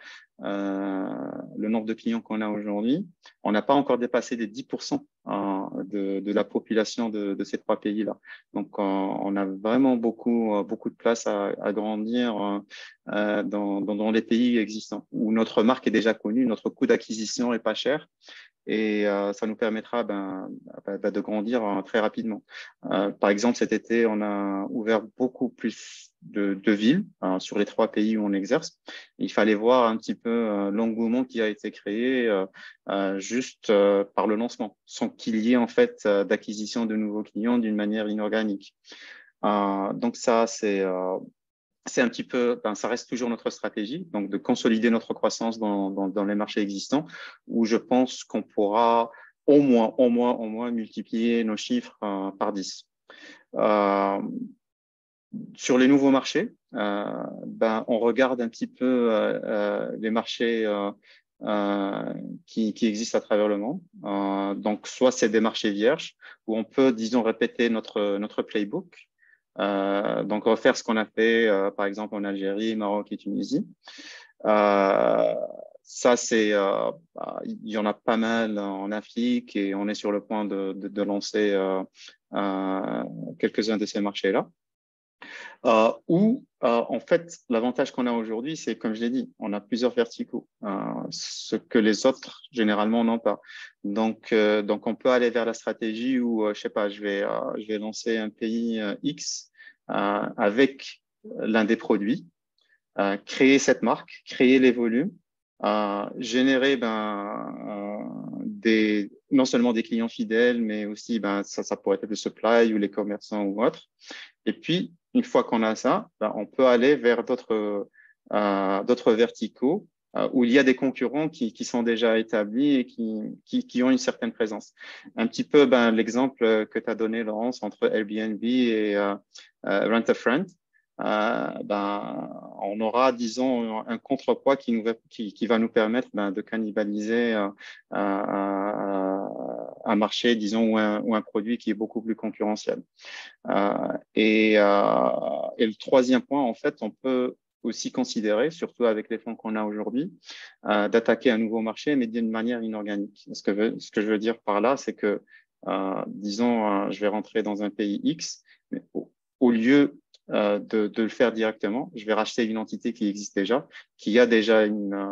le nombre de clients qu'on a aujourd'hui, on n'a pas encore dépassé les 10% de la population de ces trois pays-là. Donc, on a vraiment beaucoup de place à grandir dans les pays existants où notre marque est déjà connue, notre coût d'acquisition est pas cher. Et ça nous permettra de grandir très rapidement. Par exemple, cet été, on a ouvert beaucoup plus de villes sur les trois pays où on exerce. Il fallait voir un petit peu l'engouement qui a été créé juste par le lancement, sans qu'il y ait en fait d'acquisition de nouveaux clients d'une manière inorganique. Donc ça, c'est un petit peu, ça reste toujours notre stratégie, donc de consolider notre croissance dans les marchés existants, où je pense qu'on pourra au moins multiplier nos chiffres par 10. Sur les nouveaux marchés, on regarde un petit peu les marchés qui existent à travers le monde. Donc, soit c'est des marchés vierges, où on peut, disons, répéter notre playbook. Donc, refaire ce qu'on a fait, par exemple, en Algérie, Maroc et Tunisie. Ça, il y en a pas mal en Afrique et on est sur le point de lancer quelques-uns de ces marchés-là. En fait, l'avantage qu'on a aujourd'hui, c'est, comme je l'ai dit, on a plusieurs verticaux, ce que les autres, généralement, n'ont pas. Donc, on peut aller vers la stratégie où, je sais pas, je vais lancer un pays X avec l'un des produits, créer cette marque, créer les volumes, générer non seulement des clients fidèles, mais aussi ça pourrait être le supply ou les commerçants ou autres. Et puis, une fois qu'on a ça, on peut aller vers d'autres verticaux où il y a des concurrents qui sont déjà établis et qui ont une certaine présence. Un petit peu l'exemple que tu as donné, Laurence, entre Airbnb et Rent a Friend. On aura, disons, un contrepoids qui va nous permettre de cannibaliser un marché, disons, ou un produit qui est beaucoup plus concurrentiel. Et le troisième point, en fait, on peut aussi considérer, surtout avec les fonds qu'on a aujourd'hui, d'attaquer un nouveau marché, mais d'une manière inorganique. Ce que je veux dire par là, c'est que, disons, je vais rentrer dans un pays X, mais au lieu de le faire directement, je vais racheter une entité qui existe déjà, qui a déjà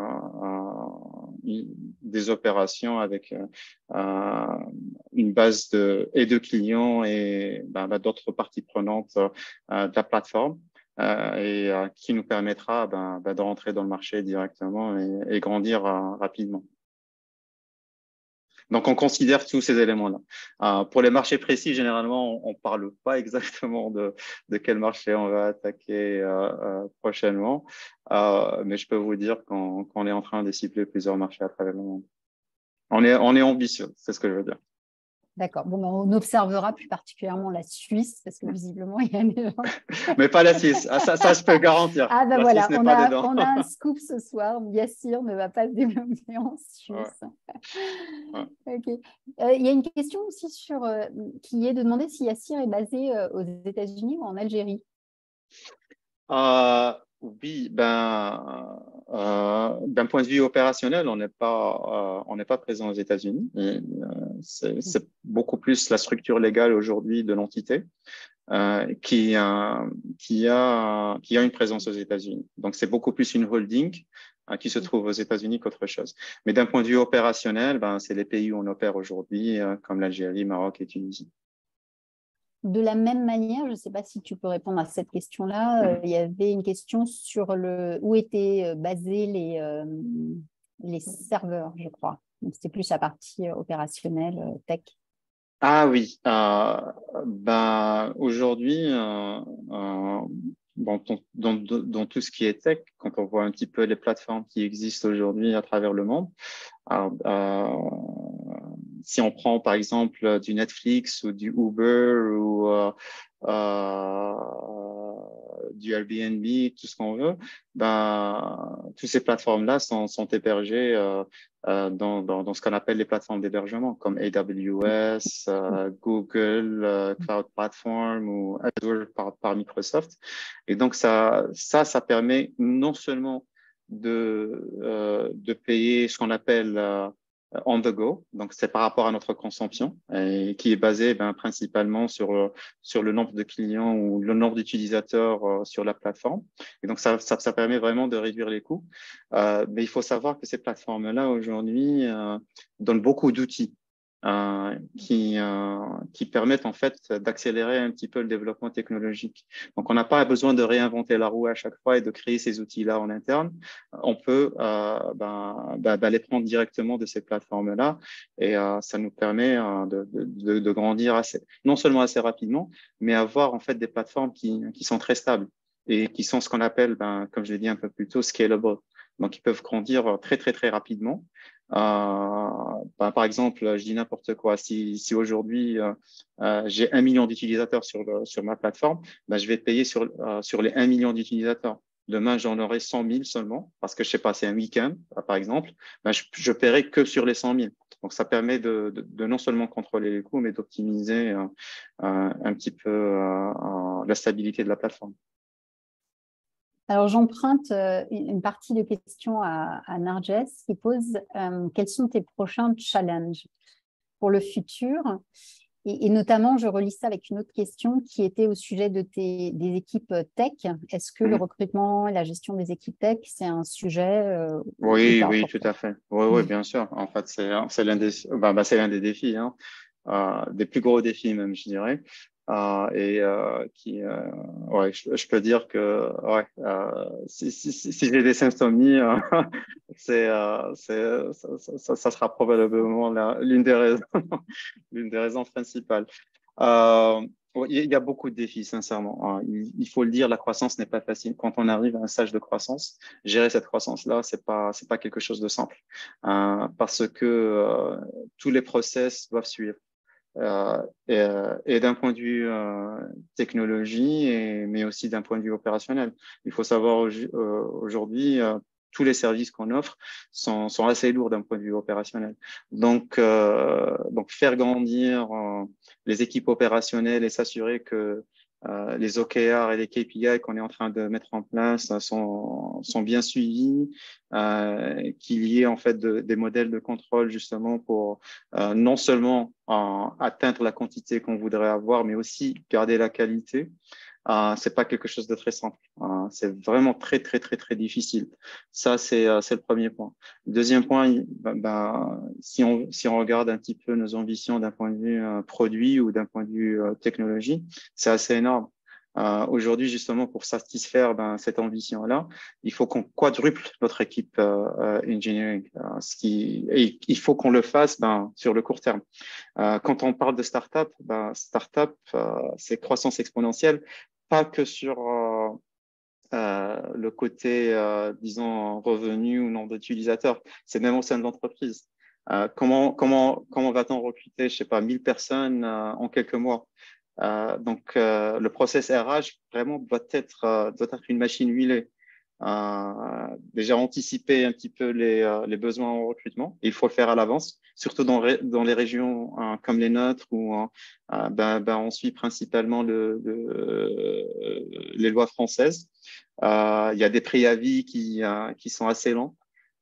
des opérations avec une base de clients et d'autres parties prenantes de la plateforme. Qui nous permettra de rentrer dans le marché directement et grandir rapidement. Donc, on considère tous ces éléments-là. Pour les marchés précis, généralement, on ne parle pas exactement de quel marché on va attaquer prochainement, mais je peux vous dire qu'on est en train de cibler plusieurs marchés à travers le monde. On est ambitieux, c'est ce que je veux dire. D'accord. Bon, on observera plus particulièrement la Suisse, parce que visiblement, il y a des gens... Mais pas la Suisse. Ça, je peux garantir. Ah ben la voilà, Suisse n'est pas dedans. on a un scoop ce soir. Yassir ne va pas se développer en Suisse. Ouais. Okay. Il y a une question aussi qui est de demander si Yassir est basé aux États-Unis ou en Algérie. Oui, d'un point de vue opérationnel, on n'est pas présent aux États-Unis. C'est beaucoup plus la structure légale aujourd'hui de l'entité qui a une présence aux États-Unis. Donc, c'est beaucoup plus une holding qui se trouve aux États-Unis qu'autre chose. Mais d'un point de vue opérationnel, c'est les pays où on opère aujourd'hui, comme l'Algérie, Maroc et Tunisie. De la même manière, je ne sais pas si tu peux répondre à cette question-là, il y avait une question sur où étaient basés les serveurs, je crois. Donc, c'était plus la partie opérationnelle, tech. Ah oui, aujourd'hui, dans tout ce qui est tech, quand on voit un petit peu les plateformes qui existent aujourd'hui à travers le monde, si on prend par exemple du Netflix ou du Uber ou du Airbnb, tout ce qu'on veut, toutes ces plateformes-là sont hébergées dans ce qu'on appelle les plateformes d'hébergement comme AWS, Google, Cloud Platform ou Azure par Microsoft. Et donc, ça permet non seulement de payer ce qu'on appelle on the go, donc c'est par rapport à notre consommation et qui est basé principalement sur le nombre de clients ou le nombre d'utilisateurs sur la plateforme. Et donc ça permet vraiment de réduire les coûts. Mais il faut savoir que ces plateformes-là aujourd'hui donnent beaucoup d'outils qui permettent en fait d'accélérer un petit peu le développement technologique. Donc, on n'a pas besoin de réinventer la roue à chaque fois et de créer ces outils-là en interne. On peut les prendre directement de ces plateformes-là et ça nous permet de grandir non seulement assez rapidement, mais avoir en fait des plateformes qui sont très stables et qui sont ce qu'on appelle, comme je l'ai dit un peu plus tôt, scalable. Donc, ils peuvent grandir très, très, très rapidement. Par exemple, je dis n'importe quoi. Si aujourd'hui, j'ai 1 million d'utilisateurs sur ma plateforme, je vais payer sur les 1 million d'utilisateurs. Demain, j'en aurai 100 000 seulement parce que, je sais pas, c'est un week-end, par exemple. Je paierai que sur les 100 000. Donc, ça permet de non seulement contrôler les coûts, mais d'optimiser un petit peu la stabilité de la plateforme. Alors, j'emprunte une partie de questions à Narges qui pose quels sont tes prochains challenges pour le futur et notamment, je relis ça avec une autre question qui était au sujet des équipes tech. Est-ce que le recrutement et la gestion des équipes tech, c'est un sujet Oui, tout à fait. Oui, bien sûr. En fait, c'est l'un des défis, des plus gros défis même, je dirais. Je peux dire que si j'ai des insomnies, ça sera probablement l'une des raisons principales. il y a beaucoup de défis, sincèrement. Il faut le dire, la croissance n'est pas facile. Quand on arrive à un stage de croissance, gérer cette croissance-là, c'est pas quelque chose de simple, parce que tous les process doivent suivre. Et d'un point de vue technologie, mais aussi d'un point de vue opérationnel. Il faut savoir aujourd'hui, tous les services qu'on offre sont assez lourds d'un point de vue opérationnel. Donc faire grandir les équipes opérationnelles et s'assurer que les OKR et les KPI qu'on est en train de mettre en place sont bien suivis, qu'il y ait en fait des modèles de contrôle justement pour non seulement atteindre la quantité qu'on voudrait avoir, mais aussi garder la qualité. C'est pas quelque chose de très simple. C'est vraiment très, très, très, très difficile. Ça, c'est le premier point. Le deuxième point, si on regarde un petit peu nos ambitions d'un point de vue produit ou d'un point de vue technologie, c'est assez énorme. Aujourd'hui, justement, pour satisfaire cette ambition-là, il faut qu'on quadruple notre équipe engineering, et il faut qu'on le fasse sur le court terme. Quand on parle de start-up, c'est croissance exponentielle, pas que sur le côté, disons, revenu ou nombre d'utilisateurs, c'est même au sein de l'entreprise. Comment va-t-on recruter, je sais pas, 1000 personnes en quelques mois? Donc, le process RH vraiment doit être une machine huilée. Déjà anticiper un petit peu les besoins en recrutement. Il faut le faire à l'avance, surtout dans les régions comme les nôtres où on suit principalement les lois françaises. Il y a des préavis qui sont assez lents.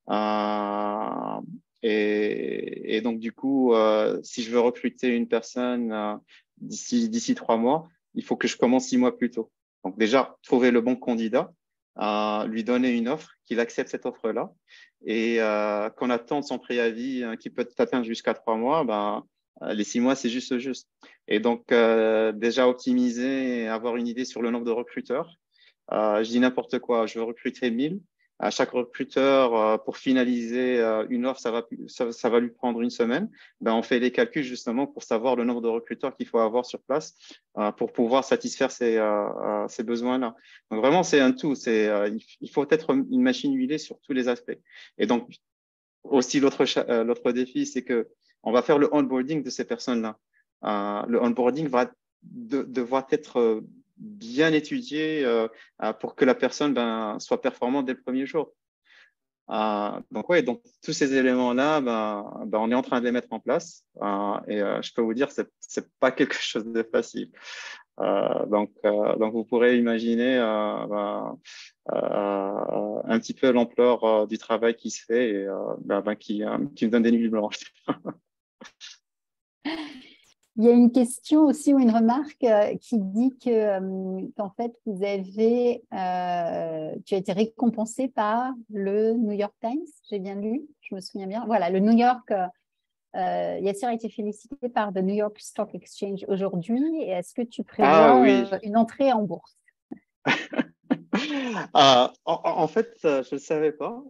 Et donc, du coup, si je veux recruter une personne d'ici 3 mois, il faut que je commence 6 mois plus tôt. Donc, déjà, trouver le bon candidat, lui donner une offre, qu'il accepte cette offre-là, et qu'on attende son préavis qui peut atteindre jusqu'à 3 mois, les 6 mois, c'est juste. Et donc, déjà optimiser et avoir une idée sur le nombre de recruteurs. Je dis n'importe quoi, je veux recruter 1000. À chaque recruteur, pour finaliser une offre, ça va lui prendre une semaine. On fait les calculs justement pour savoir le nombre de recruteurs qu'il faut avoir sur place pour pouvoir satisfaire ces besoins-là. Donc vraiment, c'est un tout. Il faut être une machine huilée sur tous les aspects. Et donc, aussi, l'autre défi, c'est que on va faire le onboarding de ces personnes-là. Le onboarding va devoir être bien étudié pour que la personne soit performante dès le premier jour. Donc tous ces éléments-là, on est en train de les mettre en place et je peux vous dire, c'est pas quelque chose de facile. Donc vous pourrez imaginer un petit peu l'ampleur du travail qui se fait et qui me donne des nuits blanches. Il y a une question aussi ou une remarque qui dit qu'en fait, tu as été récompensé par le New York Times, j'ai bien lu, je me souviens bien. Voilà, le New York, Yassir a été félicité par The New York Stock Exchange aujourd'hui. Est-ce que tu prévois une entrée en bourse? En fait, je ne le savais pas.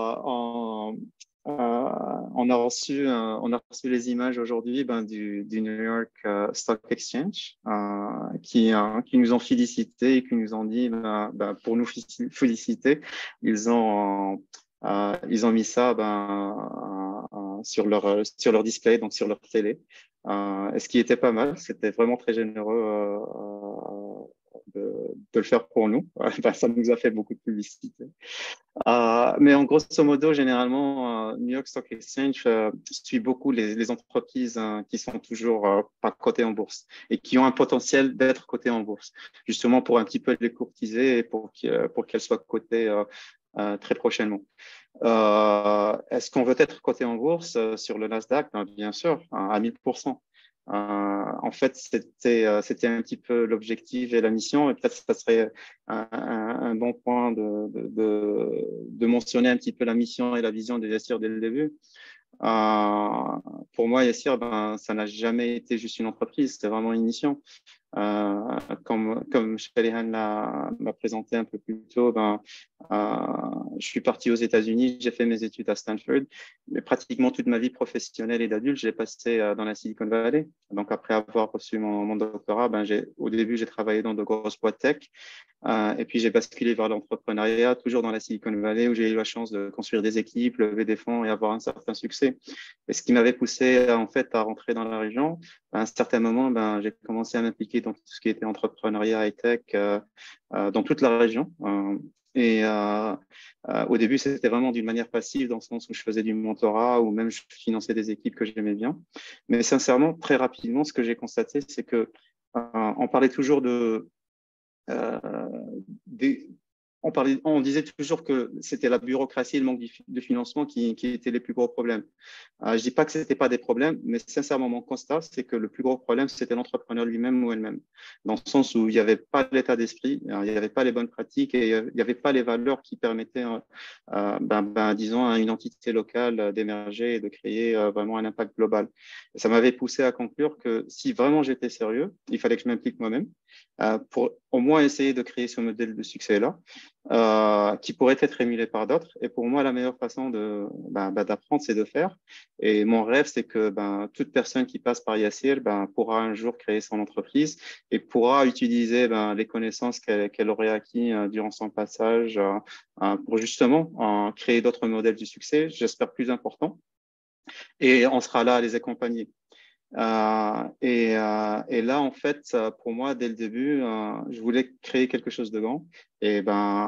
On a reçu les images aujourd'hui du New York Stock Exchange qui nous ont félicité et qui nous ont dit pour nous féliciter, ils ont mis ça sur leur display, donc sur leur télé. Ce qui était pas mal, c'était vraiment très généreux de le faire pour nous. Ça nous a fait beaucoup de publicité. Mais en grosso modo, généralement, New York Stock Exchange suit beaucoup les entreprises qui sont toujours pas cotées en bourse et qui ont un potentiel d'être cotées en bourse, justement pour un petit peu les courtiser et pour qu'elles soient cotées très prochainement. Est-ce qu'on veut être coté en bourse sur le Nasdaq? Bien sûr, à 1000%. En fait, c'était un petit peu l'objectif et la mission, et peut-être que ça serait un bon point de mentionner un petit peu la mission et la vision de Yassir dès le début. Pour moi, Yassir, ça n'a jamais été juste une entreprise, c'était vraiment une mission. Comme Shalihan l'a présenté un peu plus tôt, je suis parti aux États-Unis, j'ai fait mes études à Stanford, mais pratiquement toute ma vie professionnelle et d'adulte, je l'ai passée dans la Silicon Valley. Donc, après avoir reçu mon doctorat, au début, j'ai travaillé dans de grosses boîtes tech. Et puis, j'ai basculé vers l'entrepreneuriat, toujours dans la Silicon Valley, où j'ai eu la chance de construire des équipes, lever des fonds et avoir un certain succès. Et ce qui m'avait poussé, en fait, à rentrer dans la région, à un certain moment, j'ai commencé à m'impliquer dans tout ce qui était entrepreneuriat et tech dans toute la région. Au début, c'était vraiment d'une manière passive, dans le sens où je faisais du mentorat ou même je finançais des équipes que j'aimais bien. Mais sincèrement, très rapidement, ce que j'ai constaté, c'est que on parlait toujours on disait toujours que c'était la bureaucratie et le manque de financement qui étaient les plus gros problèmes. Je dis pas que c'était pas des problèmes, mais sincèrement, mon constat, c'est que le plus gros problème, c'était l'entrepreneur lui-même ou elle-même, dans le sens où il n'y avait pas l'état d'esprit, il n'y avait pas les bonnes pratiques et il n'y avait pas les valeurs qui permettaient, disons, à une entité locale d'émerger et de créer vraiment un impact global. Et ça m'avait poussé à conclure que si vraiment j'étais sérieux, il fallait que je m'implique moi-même pour au moins essayer de créer ce modèle de succès-là. Qui pourrait être émulé par d'autres. Et pour moi, la meilleure façon d'apprendre, c'est de faire. Et mon rêve, c'est que toute personne qui passe par Yassir pourra un jour créer son entreprise et pourra utiliser les connaissances qu'elle aurait acquis durant son passage pour justement créer d'autres modèles du succès, j'espère plus importants. Et on sera là à les accompagner. Et là, en fait, pour moi, dès le début, je voulais créer quelque chose de grand. Et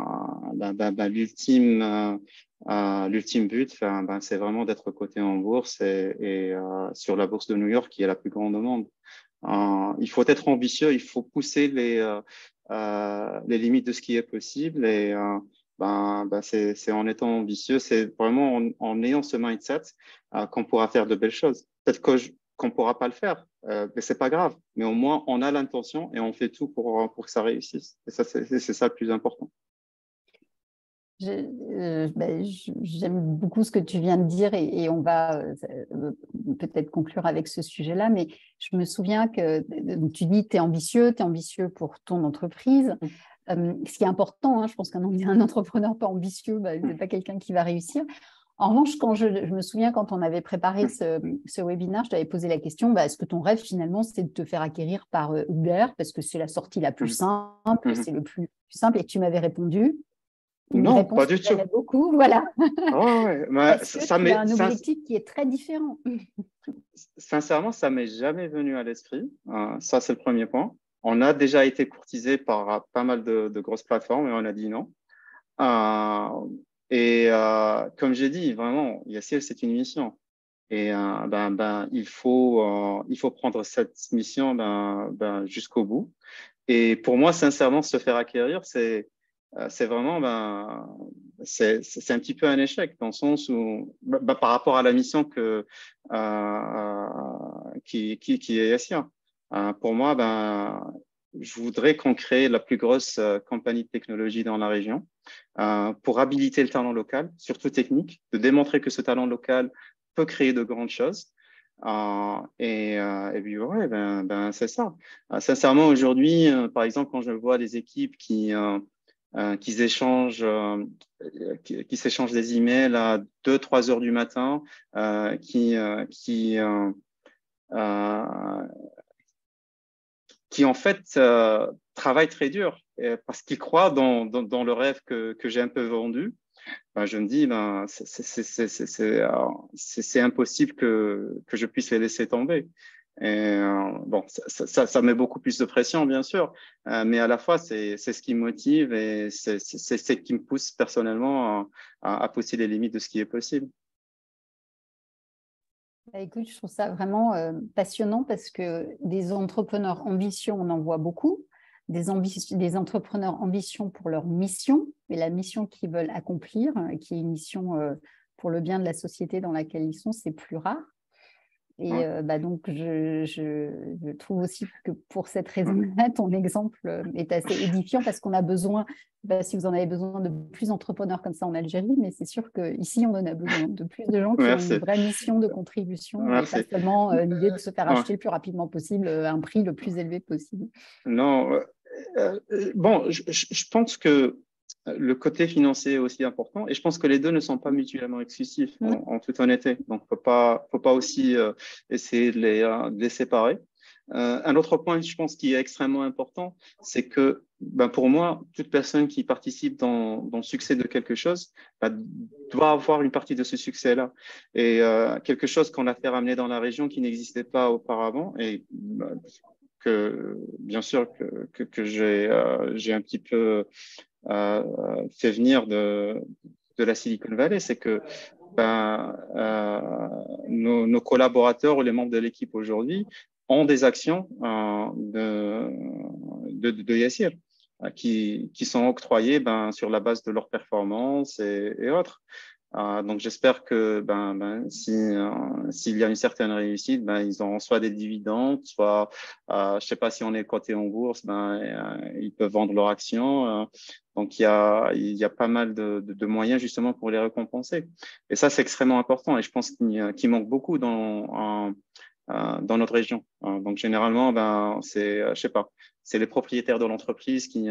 l'ultime but, c'est vraiment d'être coté en bourse et sur la bourse de New York, qui est la plus grande au monde. Il faut être ambitieux, il faut pousser les limites de ce qui est possible. Et c'est en étant ambitieux, c'est vraiment en ayant ce mindset qu'on pourra faire de belles choses. Peut-être qu'on ne pourra pas le faire, mais c'est pas grave. Mais au moins, on a l'intention et on fait tout pour que ça réussisse. Et ça, c'est ça le plus important. J'aime beaucoup ce que tu viens de dire et on va peut-être conclure avec ce sujet-là, mais je me souviens que tu dis tu es ambitieux pour ton entreprise. Ce qui est important, je pense qu'un entrepreneur pas ambitieux, ce n'est pas quelqu'un qui va réussir. En revanche, quand je me souviens, quand on avait préparé ce webinaire, je t'avais posé la question, est-ce que ton rêve, finalement, c'est de te faire acquérir par Uber, parce que c'est la sortie la plus simple, c'est le plus simple, et tu m'avais répondu non, pas du tout. Beaucoup, voilà. Oh, ouais. Parce que tu as un objectif qui est très différent. Sincèrement, ça ne m'est jamais venu à l'esprit. Ça, c'est le premier point. On a déjà été courtisé par pas mal de grosses plateformes et on a dit non. Comme j'ai dit, vraiment, Yassir, c'est une mission. Et il faut prendre cette mission jusqu'au bout. Et pour moi, sincèrement, se faire acquérir, c'est vraiment c'est un petit peu un échec dans le sens où par rapport à la mission qui est Yassir. Pour moi, je voudrais qu'on crée la plus grosse compagnie de technologie dans la région pour habiliter le talent local, surtout technique, de démontrer que ce talent local peut créer de grandes choses. Et puis, ouais, c'est ça. Sincèrement, aujourd'hui, par exemple, quand je vois des équipes qui s'échangent des emails à 2-3 heures du matin, qui en fait travaillent très dur parce qu'ils croient dans le rêve que j'ai un peu vendu. Je me dis, c'est impossible que je puisse les laisser tomber. Et ça met beaucoup plus de pression, bien sûr, mais à la fois, c'est ce qui me motive et c'est ce qui me pousse personnellement à pousser les limites de ce qui est possible. Écoute, je trouve ça vraiment passionnant parce que des entrepreneurs ambitieux, on en voit beaucoup. Des entrepreneurs ambitieux pour leur mission et la mission qu'ils veulent accomplir, qui est une mission pour le bien de la société dans laquelle ils sont, c'est plus rare. Et donc, je trouve aussi que pour cette raison-là, ton exemple est assez édifiant parce qu'on a besoin, si vous en avez besoin, de plus d'entrepreneurs comme ça en Algérie, mais c'est sûr qu'ici, on en a besoin de plus de gens qui ont une vraie mission de contribution et pas seulement l'idée de se faire acheter le plus rapidement possible à un prix le plus élevé possible. Non, bon, je pense que le côté financier est aussi important et je pense que les deux ne sont pas mutuellement exclusifs, en toute honnêteté. Donc, faut pas aussi essayer de les séparer. Un autre point, je pense, qui est extrêmement important, c'est que pour moi, toute personne qui participe dans le succès de quelque chose doit avoir une partie de ce succès-là. Et quelque chose qu'on a fait ramener dans la région qui n'existait pas auparavant et que, bien sûr, que j'ai un petit peu fait venir de la Silicon Valley, c'est que nos collaborateurs ou les membres de l'équipe aujourd'hui ont des actions de Yassir qui sont octroyées sur la base de leurs performances et autres. Donc, j'espère que s'il y a une certaine réussite, ils auront soit des dividendes, soit, je ne sais pas si on est coté en bourse, ils peuvent vendre leurs actions. Donc, il y a pas mal de moyens justement pour les récompenser. Et ça, c'est extrêmement important et je pense qu'il manque beaucoup dans notre région. Donc, généralement, je sais pas, c'est les propriétaires de l'entreprise qui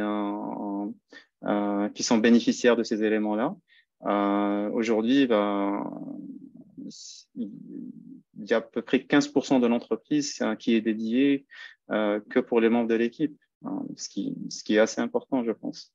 sont bénéficiaires de ces éléments-là. Aujourd'hui, il y a à peu près 15% de l'entreprise qui est dédiée que pour les membres de l'équipe, ce qui est assez important, je pense.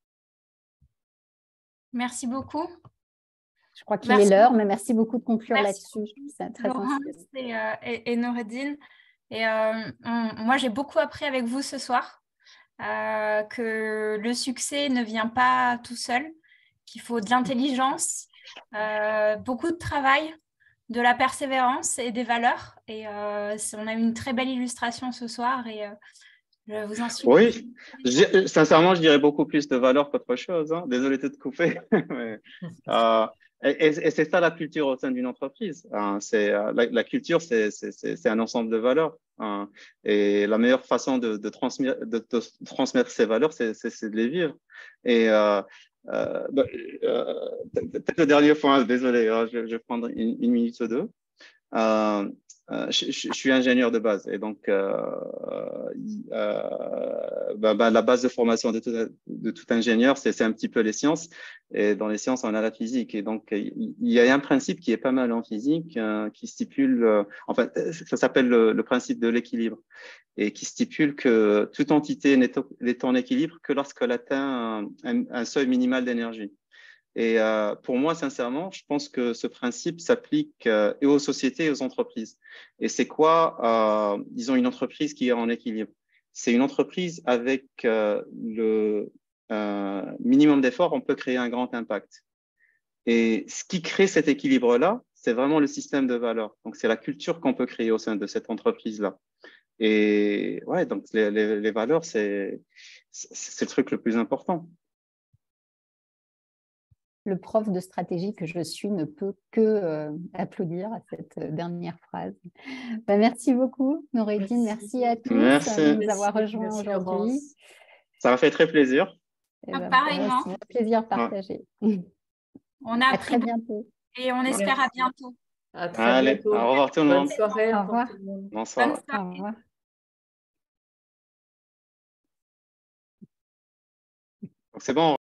Merci beaucoup. Je crois qu'il est l'heure, mais merci beaucoup de conclure là-dessus. C'est très Laurence et Noureddine. Et moi, j'ai beaucoup appris avec vous ce soir, que le succès ne vient pas tout seul, qu'il faut de l'intelligence, beaucoup de travail, de la persévérance et des valeurs. Et on a eu une très belle illustration ce soir et je vous en supplie. Oui, sincèrement, je dirais beaucoup plus de valeurs qu'autre chose. Désolé de te couper. Mais, et c'est ça la culture au sein d'une entreprise. La culture, c'est un ensemble de valeurs. Et la meilleure façon de transmettre ces valeurs, c'est de les vivre. Et peut-être le dernier point, désolé, je vais prendre une minute ou deux. Je suis ingénieur de base et donc la base de formation de tout ingénieur, c'est un petit peu les sciences et dans les sciences, on a la physique et donc il y a un principe qui est pas mal en physique qui stipule, ça s'appelle le principe de l'équilibre et qui stipule que toute entité n'est en équilibre que lorsqu'elle atteint un seuil minimal d'énergie. Et pour moi, sincèrement, je pense que ce principe s'applique et aux sociétés et aux entreprises. Et c'est quoi disons, une entreprise qui est en équilibre? C'est une entreprise avec le minimum d'efforts, on peut créer un grand impact. Et ce qui crée cet équilibre-là, c'est vraiment le système de valeurs. Donc, c'est la culture qu'on peut créer au sein de cette entreprise-là. Et ouais, donc les valeurs, c'est le truc le plus important. Le prof de stratégie que je suis ne peut que applaudir à cette dernière phrase. Merci beaucoup, Noureddine. Merci à tous de nous avoir rejoints aujourd'hui. Ça m'a fait très plaisir. Pareillement. C'est un plaisir partagé. On a à très bientôt. Et on espère à bientôt. À très bientôt. Au revoir tout le monde. Bonne soirée. Au revoir. Bonsoir. Bonne soirée. Au revoir. C'est bon.